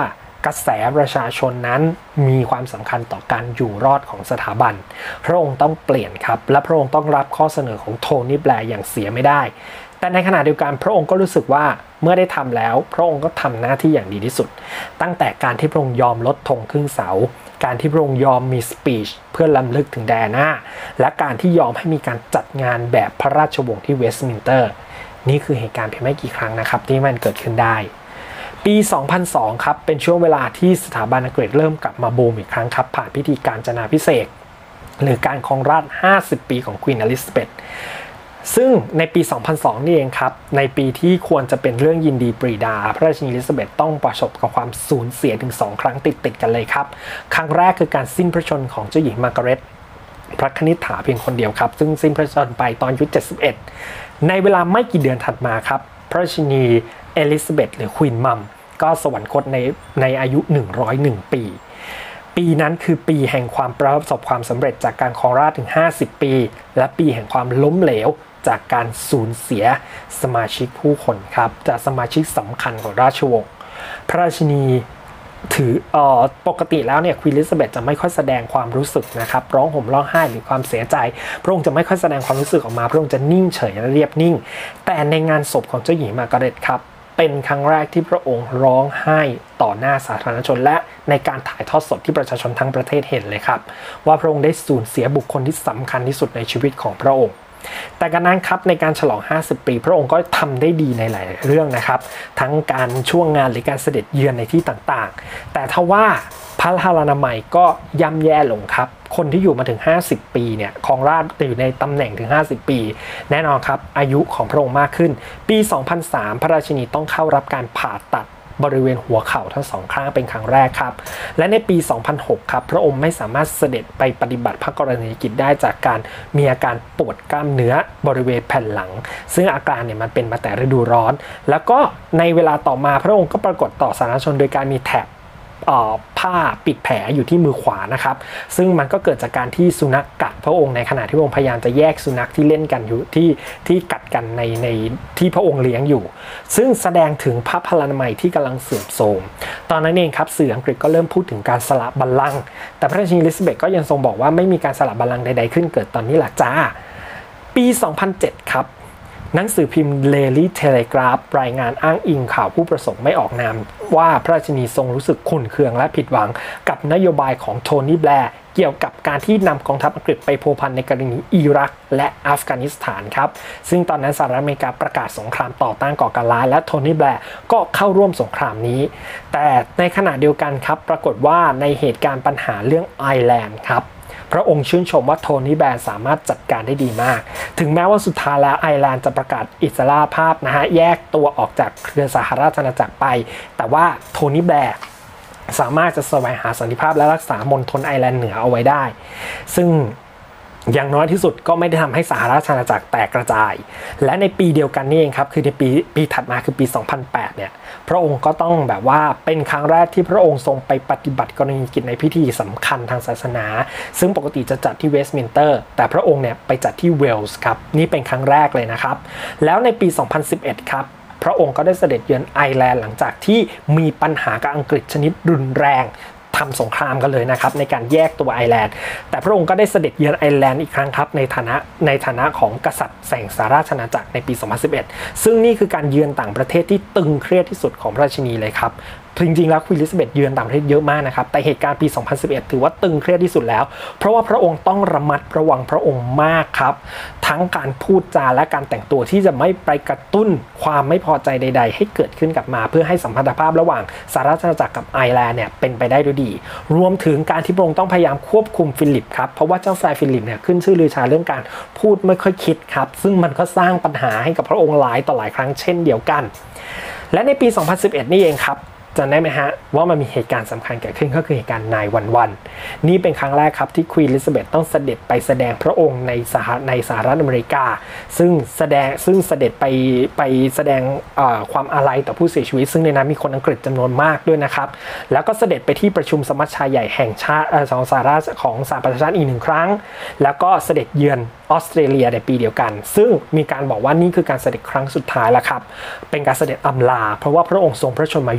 กระแสประชาชนนั้นมีความสำคัญต่อการอยู่รอดของสถาบันพระองค์ต้องเปลี่ยนครับและพระองค์ต้องรับข้อเสนอของโทนี่แบร์อย่างเสียไม่ได้แต่ในขณะเดียวกันพระองค์ก็รู้สึกว่าเมื่อได้ทำแล้วพระองค์ก็ทำหน้าที่อย่างดีที่สุดตั้งแต่การที่พระองค์ยอมลดธงครึ่งเสาการที่พระองค์ยอมมีสปีชเพื่อล้ำลึกถึงไดอาน่าและการที่ยอมให้มีการจัดงานแบบพระราชวงศ์ที่เวสต์มินสเตอร์นี่คือเหตุการณ์เพียงไม่กี่ครั้งนะครับที่มันเกิดขึ้นได้ปี สองพันสอง ครับเป็นช่วงเวลาที่สถาบันอังกฤษเริ่มกลับมาบูมอีกครั้งครับผ่านพิธีการจนาภิเษกหรือการครองราชย์ห้าสิบปีของควีนอลิซาเบธซึ่งในปี สองพันสอง นี่เองครับในปีที่ควรจะเป็นเรื่องยินดีปรีดาพระราชินีอลิซาเบธต้องประสบกับความสูญเสียถึงสองครั้งติดติดกันเลยครับครั้งแรกคือการสิ้นพระชนม์ของเจ้าหญิงมาร์กาเร็ตพระคณิษฐาเพียงคนเดียวครับซึ่งสิ้นพระชนม์ไปตอนอายุเจ็ดสิบเอ็ดในเวลาไม่กี่เดือนถัดมาครับพระราชินีเอลิซาเบธหรือควีนมัมก็สวรรคตในในอายุหนึ่งร้อยเอ็ดปีปีนั้นคือปีแห่งความประสบความสำเร็จจากการครองราชย์ถึงห้าสิบปีและปีแห่งความล้มเหลวจากการสูญเสียสมาชิกผู้คนครับจากสมาชิกสำคัญของราชวงศ์พระราชินีถือเอ่อปกติแล้วเนี่ยควีนอลิซาเบธจะไม่ค่อยแสดงความรู้สึกนะครับร้องห่มร้องไห้หรือความเสียใจพระองค์จะไม่ค่อยแสดงความรู้สึกออกมาพระองค์จะนิ่งเฉยและเรียบนิ่งแต่ในงานศพของเจ้าหญิงมาร์กาเร็ตครับเป็นครั้งแรกที่พระองค์ร้องไห้ต่อหน้าสาธารณชนและในการถ่ายทอดสดที่ประชาชนทั้งประเทศเห็นเลยครับว่าพระองค์ได้สูญเสียบุคคลที่สำคัญที่สุดในชีวิตของพระองค์แต่การนั้นครับในการฉลองห้าสิบปีพระองค์ก็ทำได้ดีในหลายเรื่องนะครับทั้งการช่วงงานหรือการเสด็จเยือนในที่ต่างๆแต่ทว่าพระพลานามัยก็ย่ำแย่ลงครับคนที่อยู่มาถึงห้าสิบปีเนี่ยครองราชย์อยู่ในตำแหน่งถึงห้าสิบปีแน่นอนครับอายุของพระองค์มากขึ้นปี สองพันสาม พระราชินีต้องเข้ารับการผ่าตัดบริเวณหัวเข่าทั้งสองข้างเป็นครั้งแรกครับและในปี สองพันหก ครับพระองค์ไม่สามารถเสด็จไปปฏิบัติพระกรณียกิจได้จากการมีอาการปวดกล้ามเนื้อบริเวณแผ่นหลังซึ่งอาการเนี่ยมันเป็นมาแต่ฤดูร้อนแล้วก็ในเวลาต่อมาพระองค์ก็ปรากฏต่อสาธารณชนโดยการมีแถบผ้าปิดแผลอยู่ที่มือขวานะครับซึ่งมันก็เกิดจากการที่สุนัขกัดพระองค์ในขณะที่พระองค์พยายามจะแยกสุนัขที่เล่นกันอยู่ที่ที่กัดกันในในที่พระองค์เลี้ยงอยู่ซึ่งแสดงถึงพระพลานามัยที่กำลังเสื่อมโทรมตอนนั้นเองครับสื่ออังกฤษก็เริ่มพูดถึงการสละบัลลังก์แต่พระราชินีอลิซาเบธก็ยังทรงบอกว่าไม่มีการสละบัลลังก์ใดๆขึ้นเกิดตอนนี้หละจ้าปี สองพันเจ็ด ครับหนังสือพิมพ์ Daily Telegraph รายงานอ้างอิงข่าวผู้ประสงค์ไม่ออกนามว่าพระราชินีทรงรู้สึกขุ่นเคืองและผิดหวังกับนโยบายของโทนี่แบร์เกี่ยวกับการที่นำกองทัพอังกฤษไปพัวพันในกรณีอิรักและอัฟกานิสถานครับซึ่งตอนนั้นสหรัฐอเมริกาประกาศสงครามต่อต้านก่อการร้ายและโทนี่แบร์ก็เข้าร่วมสงครามนี้แต่ในขณะเดียวกันครับปรากฏว่าในเหตุการณ์ปัญหาเรื่องไอร์แลนด์ครับพระองค์ชื่นชมว่าโทนี่แบร์สามารถจัดการได้ดีมากถึงแม้ว่าสุดท้ายแล้วไอร์แลนด์จะประกาศอิสรภาพนะฮะแยกตัวออกจากเครือสหราชอาณาจักรไปแต่ว่าโทนี่แบร์สามารถจะแสวงหาสันติภาพและรักษามณฑลไอร์แลนด์เหนือเอาไว้ได้ซึ่งอย่างน้อยที่สุดก็ไม่ได้ทำให้สหราชอาณาจักรแตกกระจายและในปีเดียวกันนี่เองครับคือในปีปีถัดมาคือปี สองพันแปด เนี่ยพระองค์ก็ต้องแบบว่าเป็นครั้งแรกที่พระองค์ทรงไปปฏิบัติกรณียกิจในพิธีสำคัญทางศาสนาซึ่งปกติจะจัดที่เวสต์มินสเตอร์แต่พระองค์เนี่ยไปจัดที่เวลส์ครับนี่เป็นครั้งแรกเลยนะครับแล้วในปี สองพันสิบเอ็ด ครับพระองค์ก็ได้เสด็จเยือนไอร์แลนด์หลังจากที่มีปัญหากับอังกฤษชนิดรุนแรงทำสงครามกันเลยนะครับในการแยกตัวไอร์แลนด์แต่พระองค์ก็ได้เสด็จเยือนไอร์แลนด์อีกครั้งครับในฐานะในฐานะของกษัตริย์แห่งสหราชอาณาจักรในปี สองพันสิบเอ็ด ซึ่งนี่คือการเยือนต่างประเทศที่ตึงเครียดที่สุดของพระราชินีเลยครับจริงๆแล้วควีนอลิซาเบธเยือนต่างประเทศเยอะมากนะครับแต่เหตุการณ์ปี สองพันสิบเอ็ด ถือว่าตึงเครียดที่สุดแล้วเพราะว่าพระองค์ต้องระมัดระวังพระองค์มากครับทั้งการพูดจาและการแต่งตัวที่จะไม่ไปกระตุ้นความไม่พอใจใดๆให้เกิดขึ้นกับมาเพื่อให้สัมพันธภาพระหว่างสหราชอาณาจักรกับไอร์แลนด์เนี่ยเป็นไปได้ด้วยดีรวมถึงการที่พระองค์ต้องพยายามควบคุมฟิลิปครับเพราะว่าเจ้าชายฟิลิปเนี่ยขึ้นชื่อลือชาเรื่องการพูดไม่ค่อยคิดครับซึ่งมันก็สร้างปัญหาให้กับพระองค์หลายต่อหลายครั้งเช่นเดียวกันและในปี สองพันสิบเอ็ด นี่เองครับจำได้ไหมฮะว่ามันมีเหตุการณ์สำคัญเกิดขึ้นก็คือเหตุการณ์นายวันวันนี่เป็นครั้งแรกครับที่ควีนอลิซาเบธต้องเสด็จไปแสดงพระองค์ในสหในสหรัฐอเมริกาซึ่งแสดงซึ่งเสด็จไปไปแสดงความอาลัยต่อผู้เสียชีวิตซึ่งในนั้นมีคนอังกฤษจำนวนมากด้วยนะครับแล้วก็เสด็จไปที่ประชุมสมัชชาใหญ่แห่งชาติของสหราชของสหประชาชาติอีกหนึ่งครั้งแล้วก็เสด็จเยือนออสเตรเลียในปีเดียวกันซึ่งมีการบอกว่านี่คือการเสด็จครั้งสุดท้ายแล้วครับเป็นการเสด็จอำลาเพราะว่าพระองค์ทรงพระชนมายุมาก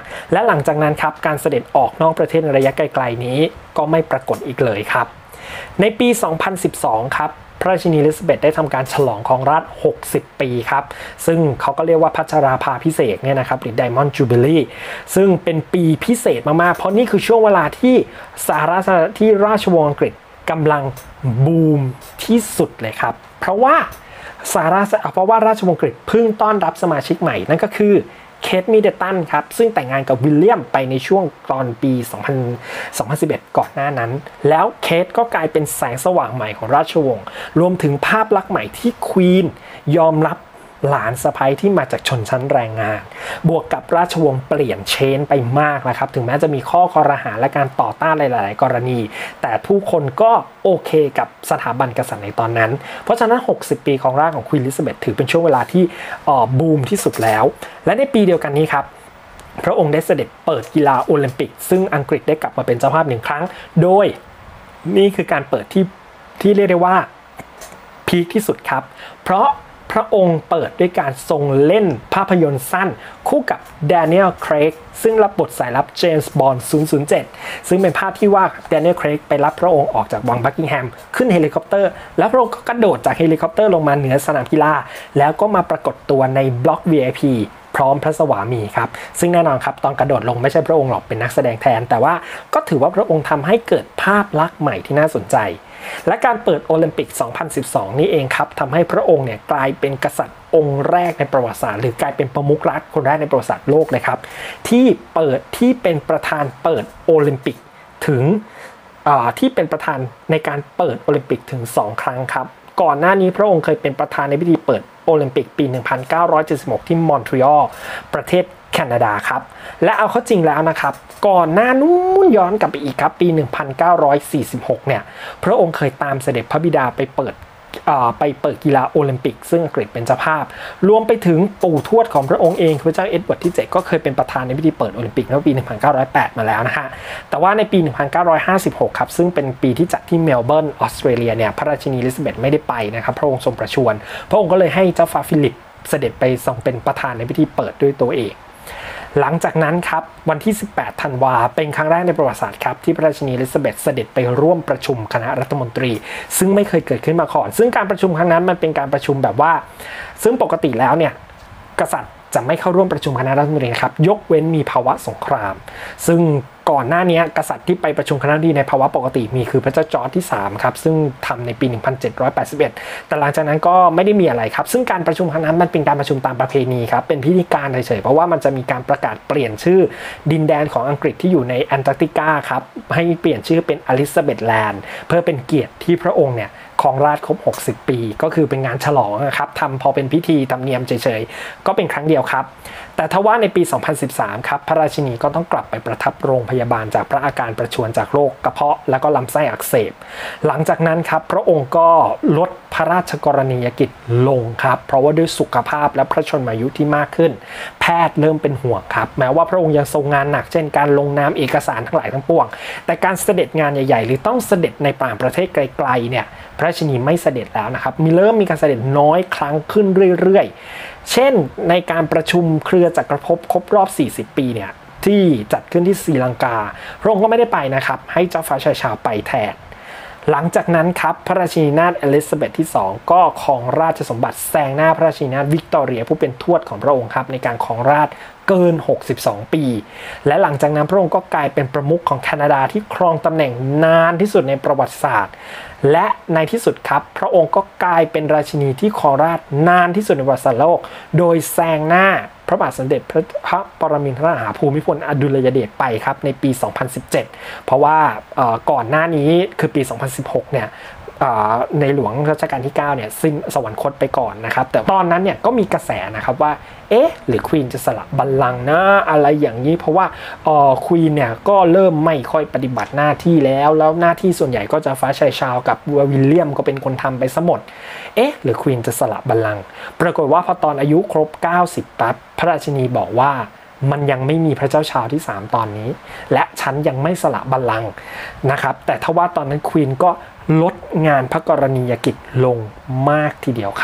และหลังจากนั้นครับการเสด็จออกนอกประเทศในระยะไกลๆนี้ก็ไม่ปรากฏอีกเลยครับในปี สองพันสิบสอง ครับพระราชินีอลิซาเบธได้ทำการฉลองครองราชย์หกสิบปีครับซึ่งเขาก็เรียกว่าพัชราภาพิเศษเนี่ยนะครับหรือ Diamond Jubilee ซึ่งเป็นปีพิเศษมากๆเพราะนี่คือช่วงเวลาที่สหรัฐที่ราชวงศ์อังกฤษกำลังบูมที่สุดเลยครับเพราะว่าสหรัฐเพราะว่าราชวงศ์อังกฤษเพิ่งต้อนรับสมาชิกใหม่นั่นก็คือเคทมิดเดิลตันครับซึ่งแต่งงานกับวิลเลียมไปในช่วงตอนปีสองพันสิบเอ็ดก่อนหน้านั้นแล้วเคทก็กลายเป็นแสงสว่างใหม่ของราชวงศ์รวมถึงภาพลักษณ์ใหม่ที่ควีนยอมรับหลานสะใภ้ที่มาจากชนชั้นแรงงานบวกกับราชวงศ์เปลี่ยนเชนไปมากนะครับถึงแม้จะมีข้อคอรหาและการต่อต้านหลายๆกรณีแต่ผู้คนก็โอเคกับสถาบันกษัตริย์ในตอนนั้นเพราะฉะนั้นหกสิบปีของราชของควีนอลิซาเบธถือเป็นช่วงเวลาที่บูมที่สุดแล้วและในปีเดียวกันนี้ครับพระองค์ได้เสด็จเปิดกีฬาโอลิมปิกซึ่งอังกฤษได้กลับมาเป็นเจ้าภาพหนึ่งครั้งโดยนี่คือการเปิดที่ที่เรียกได้ว่าพีคที่สุดครับเพราะพระองค์เปิดด้วยการทรงเล่นภาพยนตร์สั้นคู่กับแดเนียล เครกซึ่งรับบทสายลับเจมส์บอนด์ ศูนย์ ศูนย์ เจ็ด ซึ่งเป็นภาพที่ว่าแดเนียล เครกไปรับพระองค์ออกจากวังบักกิงแฮมขึ้นเฮลิคอปเตอร์แล้วพระองค์ก็กระโดดจากเฮลิคอปเตอร์ลงมาเหนือสนามกีฬาแล้วก็มาปรากฏตัวในบล็อก วี ไอ พี พร้อมพระสวามีครับซึ่งแน่นอนครับตอนกระโดดลงไม่ใช่พระองค์หรอกเป็นนักแสดงแทนแต่ว่าก็ถือว่าพระองค์ทำให้เกิดภาพลักษณ์ใหม่ที่น่าสนใจและการเปิดโอลิมปิก สองพันสิบสอง นี่เองครับทำให้พระองค์เนี่ยกลายเป็นกษัตริย์องค์แรกในประวัติศาสตร์หรือกลายเป็นประมุขรัฐคนแรกในประวัติศาสตร์โลกเลยครับที่เปิดที่เป็นประธานเปิดโอลิมปิกถึงที่เป็นประธานในการเปิดโอลิมปิกถึงสองครั้งครับก่อนหน้านี้พระองค์เคยเป็นประธานในพิธีเปิดโอลิมปิกปี หนึ่งพันเก้าร้อยเจ็ดสิบหก ที่มอนทรีออลประเทศแคนาดาครับและเอาเข้าจริงแล้วนะครับก่อนหน้านู้นย้อนกลับไปอีกครับปี หนึ่งพันเก้าร้อยสี่สิบหก เนี่ยพระองค์เคยตามเสด็จพระบิดาไปเปิดไปเปิดกีฬาโอลิมปิกซึ่งอังกฤษเป็นเจ้าภาพรวมไปถึงปู่ทวดของพระองค์เองพระเจ้าเอ็ดเวิร์ดที่เจ็ดก็เคยเป็นประธานในพิธีเปิดโอลิมปิกเมื่อปี หนึ่งพันเก้าร้อยแปด มาแล้วนะฮะแต่ว่าในปี หนึ่งพันเก้าร้อยห้าสิบหก ครับซึ่งเป็นปีที่จัดที่เมลเบิร์นออสเตรเลียเนี่ยพระราชินีอลิซาเบธไม่ได้ไปนะครับพระองค์ทรงประชวรพระองค์ก็เลยให้เจ้าฟ้าฟิลิปเสด็จไปทรงเป็นประธานในพิธีเปิดด้วยตัวเองหลังจากนั้นครับวันที่สิบแปดธันวาเป็นครั้งแรกในประวัติศาสตร์ครับที่พระราชินีอลิซาเบธเสด็จไปร่วมประชุมคณะรัฐมนตรีซึ่งไม่เคยเกิดขึ้นมาก่อนซึ่งการประชุมครั้งนั้นมันเป็นการประชุมแบบว่าซึ่งปกติแล้วเนี่ยกษัตริย์จะไม่เข้าร่วมประชุมคณะรัฐมนตรีครับยกเว้นมีภาวะสงครามซึ่งก่อนหน้านี้กษัตริย์ที่ไปประชุมคณะรัฐมนตรีในภาวะปกติมีคือพระเจ้าจอร์จที่สามครับซึ่งทำในปี หนึ่งพันเจ็ดร้อยแปดสิบเอ็ด แต่หลังจากนั้นก็ไม่ได้มีอะไรครับซึ่งการประชุมครั้งนั้นมันเป็นการประชุมตามประเพณีครับเป็นพิธีการเฉยๆเพราะว่ามันจะมีการประกาศเปลี่ยนชื่อดินแดนของอังกฤษที่อยู่ในแอนตาร์กติกาครับให้เปลี่ยนชื่อเป็นอลิซาเบธแลนด์เพื่อเป็นเกียรติที่พระองค์เนี่ยครองราชย์ครบหกสิบปีก็คือเป็นงานฉลองนะครับทำพอเป็นพิธีธรรมเนียมเฉยๆก็เป็นครั้งเดียวครับแต่ทว่าในปี สองพันสิบสาม ครับพระราชินีก็ต้องกลับไปประทับโรงพยาบาลจากพระอาการประชวรจากโรคกระเพาะและก็ลำไส้อักเสบหลังจากนั้นครับพระองค์ก็ลดพระราชกรณียกิจลงครับเพราะว่าด้วยสุขภาพและพระชนมายุที่มากขึ้นแพทย์เริ่มเป็นห่วงครับแม้ว่าพระองค์ยังทรงงานหนักเช่นการลงนามเอกสารทั้งหลายทั้งปวงแต่การเสด็จงานใหญ่ๆหรือต้องเสด็จในต่างประเทศไกลๆเนี่ยพระราชินีไม่เสด็จแล้วนะครับมีเริ่มมีการเสด็จน้อยครั้งขึ้นเรื่อยๆเช่นในการประชุมเครือจักรภพครบรอบสี่สิบปีเนี่ยที่จัดขึ้นที่ศรีลังกาพระองค์ก็ไม่ได้ไปนะครับให้เจ้าฟ้าชายชาวไปแทนหลังจากนั้นครับพระราชินีนาถอลิซาเบธที่สองก็ครองราชสมบัติแซงหน้าพระราชินีนาถวิกตอเรียผู้เป็นทวดของพระองค์ครับในการครองราชย์เกินหกสิบสองปีและหลังจากนั้นพระองค์ก็กลายเป็นประมุขของแคนาดาที่ครองตำแหน่งนานที่สุดในประวัติศาสตร์และในที่สุดครับพระองค์ก็กลายเป็นราชินีที่ครองราชย์นานที่สุดในประวัติศาสตร์โลกโดยแซงหน้าพระบาทสมเด็จพระปรมินทรมหาภูมิพลอดุลยเดชไปครับในปี สองพันสิบเจ็ด เพราะว่าก่อนหน้านี้คือปี สองพันสิบหก เนี่ยในหลวงรัชกาลที่เก้าเนี่ยสิ้นสวรรคตไปก่อนนะครับแต่ตอนนั้นเนี่ยก็มีกระแสนะครับว่าเอ๊ะหรือควีนจะสละบัลลังก์นะอะไรอย่างนี้เพราะว่าควีนเนี่ยก็เริ่มไม่ค่อยปฏิบัติหน้าที่แล้วแล้วหน้าที่ส่วนใหญ่ก็จะฟ้าชายชาวกับวิลเลียมก็เป็นคนทำไปซะหมดเอ๊ะหรือควีนจะสละบัลลังก์ปรากฏว่าพอตอนอายุครบเก้าสิบปั๊บพระราชินีบอกว่ามันยังไม่มีพระเจ้าชาวที่สามตอนนี้และฉันยังไม่สละบัลลังก์นะครับแต่ทว่าตอนนั้นควีนก็ลดงานพระกรณียกิจลงมากทีเดียวครับ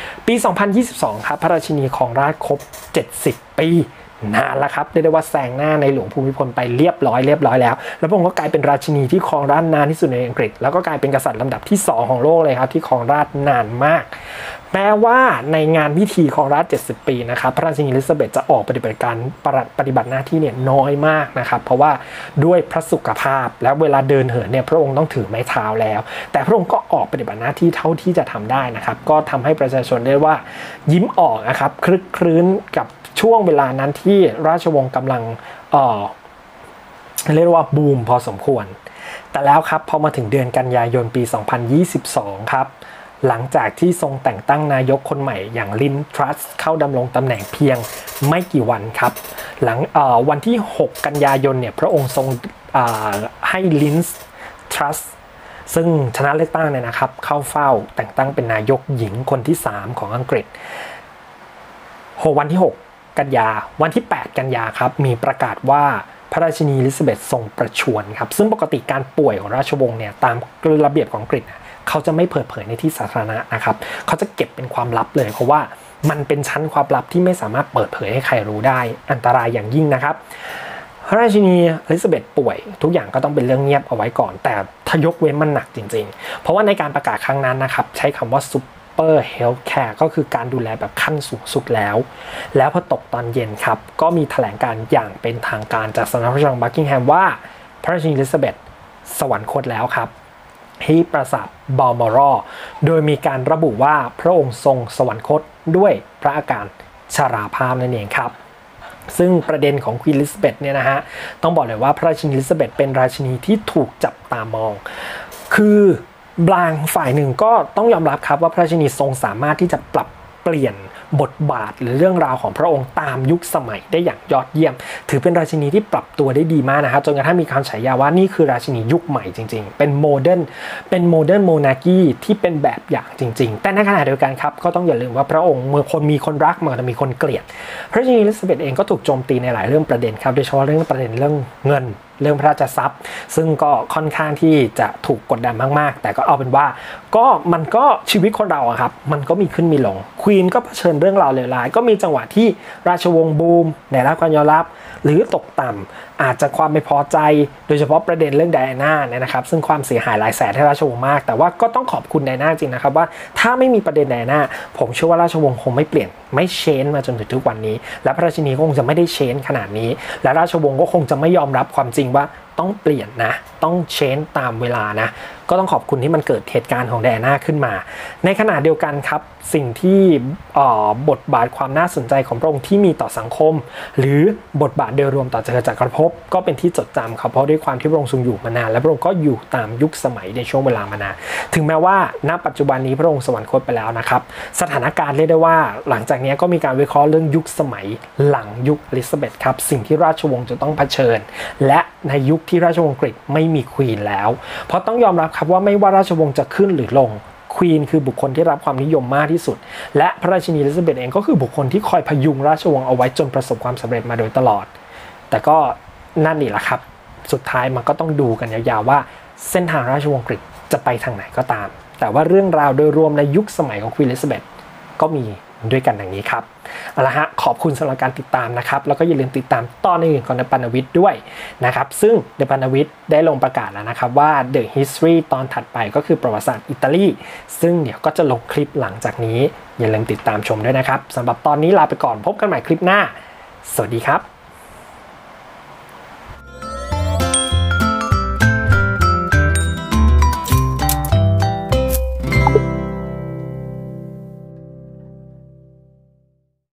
ปี สองพันยี่สิบสอง ครับพระราชินีครองราชย์ครบ เจ็ดสิบ ปีนานแล้วครับเรียกได้ว่าแซงหน้าในหลวงภูมิพลไปเรียบร้อยเรียบร้อยแล้วแล้วพระองค์ก็กลายเป็นราชินีที่ครองราชย์นานที่สุดในอังกฤษแล้วก็กลายเป็นกษัตริย์ลำดับที่สองของโลกเลยครับที่ครองราชย์นานมากแม้ว่าในงานพิธีครองราชย์เจ็ดสิบปีนะครับพระราชินีอลิซาเบธจะออกปฏิบัติการปฏิบัติหน้าที่เนี่ยน้อยมากนะครับเพราะว่าด้วยพระสุขภาพแล้วเวลาเดินเหินเนี่ยพระองค์ต้องถือไม้เท้าแล้วแต่พระองค์ก็ออกปฏิบัติหน้าที่เท่าที่จะทำได้นะครับก็ทำให้ประชาชนได้ว่ายิ้มออกนะครับคลึกครื้นกับช่วงเวลานั้นที่ราชวงศ์กำลังเอ่อเรียกว่าบูมพอสมควรแต่แล้วครับพอมาถึงเดือนกันยายนปี สองพันยี่สิบสอง ครับหลังจากที่ทรงแต่งตั้งนายกคนใหม่อย่างลินทรัสเข้าดำรงตำแหน่งเพียงไม่กี่วันครับหลังวันที่หกกันยายนเนี่ยพระองค์ทรงให้ลินทรัสซึ่งชนะเลือกตั้งเนี่ยนะครับเข้าเฝ้าแต่งตั้งเป็นนายกหญิงคนที่สามของอังกฤษวันที่หกกันยาวันที่แปดกันยาครับมีประกาศว่าพระราชินีอลิซาเบธทรงประชวรครับซึ่งปกติการป่วยของราชวงศ์เนี่ยตามระเบียบของอังกฤษเขาจะไม่เปิดเผยในที่สาธารณะนะครับเขาจะเก็บเป็นความลับเลยเพราะว่ามันเป็นชั้นความลับที่ไม่สามารถเปิดเผยให้ใครรู้ได้อันตรายอย่างยิ่งนะครับพระราชินีอลิซาเบธป่วยทุกอย่างก็ต้องเป็นเรื่องเงียบเอาไว้ก่อนแต่ถ้ายกเว้นมันหนักจริงๆเพราะว่าในการประกาศครั้งนั้นนะครับใช้คำว่าซุปเปอร์เฮลท์แคร์ก็คือการดูแลแบบขั้นสูงสุดแล้วแล้วพอตกตอนเย็นครับก็มีแถลงการอย่างเป็นทางการจากสำนักพระราชวังบักกิงแฮมว่าพระราชินีอลิซาเบธสวรรคตแล้วครับที่ปราสาทบัลมอรอโดยมีการระบุว่าพระองค์ทรงสวรรคตด้วยพระอาการชราภาพนั่นเองครับซึ่งประเด็นของควีนอลิซาเบธเนี่ยนะฮะต้องบอกเลยว่าพระราชินีอลิซาเบธเป็นราชินีที่ถูกจับตามองคือบางฝ่ายหนึ่งก็ต้องยอมรับครับว่าพระราชินีทรงสามารถที่จะปรับเปลี่ยนบทบาทหรือเรื่องราวของพระองค์ตามยุคสมัยได้อย่างยอดเยี่ยมถือเป็นราชินีที่ปรับตัวได้ดีมากนะครับจนกระทั่งมีคำฉายาว่านี่คือราชินียุคใหม่จริงๆเป็นโมเดิร์นเป็นโมเดิร์นโมนาคีที่เป็นแบบอย่างจริงๆแต่ในขณะเดียวกันครับก็ต้องอย่าลืมว่าพระองค์เมื่อคนมีคนรักมันจะมีคนเกลียดพระราชินีอลิซาเบธเองก็ถูกโจมตีในหลายเรื่องประเด็นครับโดยเฉพาะเรื่องประเด็นเรื่องเงินเรื่องพระราชทรัพย์ซึ่งก็ค่อนข้างที่จะถูกกดดันมากๆแต่ก็เอาเป็นว่าก็มันก็ชีวิตคนเราอะครับมันก็มีขึ้นมีลงควีนก็เผชิญเรื่องราวเลวร้ายก็มีจังหวะที่ราชวงศ์บูมได้รับการยอมรับหรือตกต่ำอาจจะความไม่พอใจโดยเฉพาะประเด็นเรื่องไดอาน่าเนี่ยนะครับซึ่งความเสียหายหลายแสนให้ราชวงศ์มากแต่ว่าก็ต้องขอบคุณไดอาน่าจริงนะครับว่าถ้าไม่มีประเด็นไดอาน่าผมเชื่อว่าราชวงศ์คงไม่เปลี่ยนไม่เชนมาจนถึงทุกวันนี้และพระราชินีก็คงจะไม่ได้เชนขนาดนี้และราชวงศ์ก็คงจะไม่ยอมรับความจริงว่าต้องเปลี่ยนนะต้องเชนตามเวลานะก็ต้องขอบคุณที่มันเกิดเหตุการณ์ของไดอาน่าขึ้นมาในขณะเดียวกันครับสิ่งที่บทบาทความน่าสนใจของพระองค์ที่มีต่อสังคมหรือบทบาทโดยรวมต่อจักรภพก็เป็นที่จดจำครับเพราะด้วยความที่พระองค์ทรงอยู่มานานและพระองค์ก็อยู่ตามยุคสมัยในช่วงเวลามานานถึงแม้ว่าณปัจจุบันนี้พระองค์สวรรคตไปแล้วนะครับสถานการณ์เรียกได้ว่าหลังจากนี้ก็มีการวิเคราะห์เรื่องยุคสมัยหลังยุคอลิซาเบธครับสิ่งที่ราชวงศ์จะต้องเผชิญและในยุคที่ราชวงศ์อังกฤษไม่มีควีนแล้วเพราะต้องยอมรับครับว่าไม่ว่าราชวงศ์จะขึ้นหรือลงควีนคือบุคคลที่รับความนิยมมากที่สุดและพระราชินีอลิซาเบธเองก็คือบุคคลที่คอยพยุงราชวงศ์เอาไว้จนประสบความสำเร็จมาโดยตลอดแต่ก็นั่นนี่แหละครับสุดท้ายมันก็ต้องดูกันยาวๆว่าเส้นทางราชวงศ์อังกฤษจะไปทางไหนก็ตามแต่ว่าเรื่องราวโดยรวมในยุคสมัยของควีนอลิซาเบธก็มีด้วยกันอย่างนี้ครับเอาละฮะขอบคุณสำหรับการติดตามนะครับแล้วก็อย่าลืมติดตามตอนอื่นของเดอะปานวิทย์ด้วยนะครับซึ่งเดอะปานวิทย์ได้ลงประกาศแล้วนะครับว่า The History ตอนถัดไปก็คือประวัติศาสตร์อิตาลีซึ่งเดี๋ยวก็จะลงคลิปหลังจากนี้อย่าลืมติดตามชมด้วยนะครับสำหรับตอนนี้ลาไปก่อนพบกันใหม่คลิปหน้าสวัสดีครับ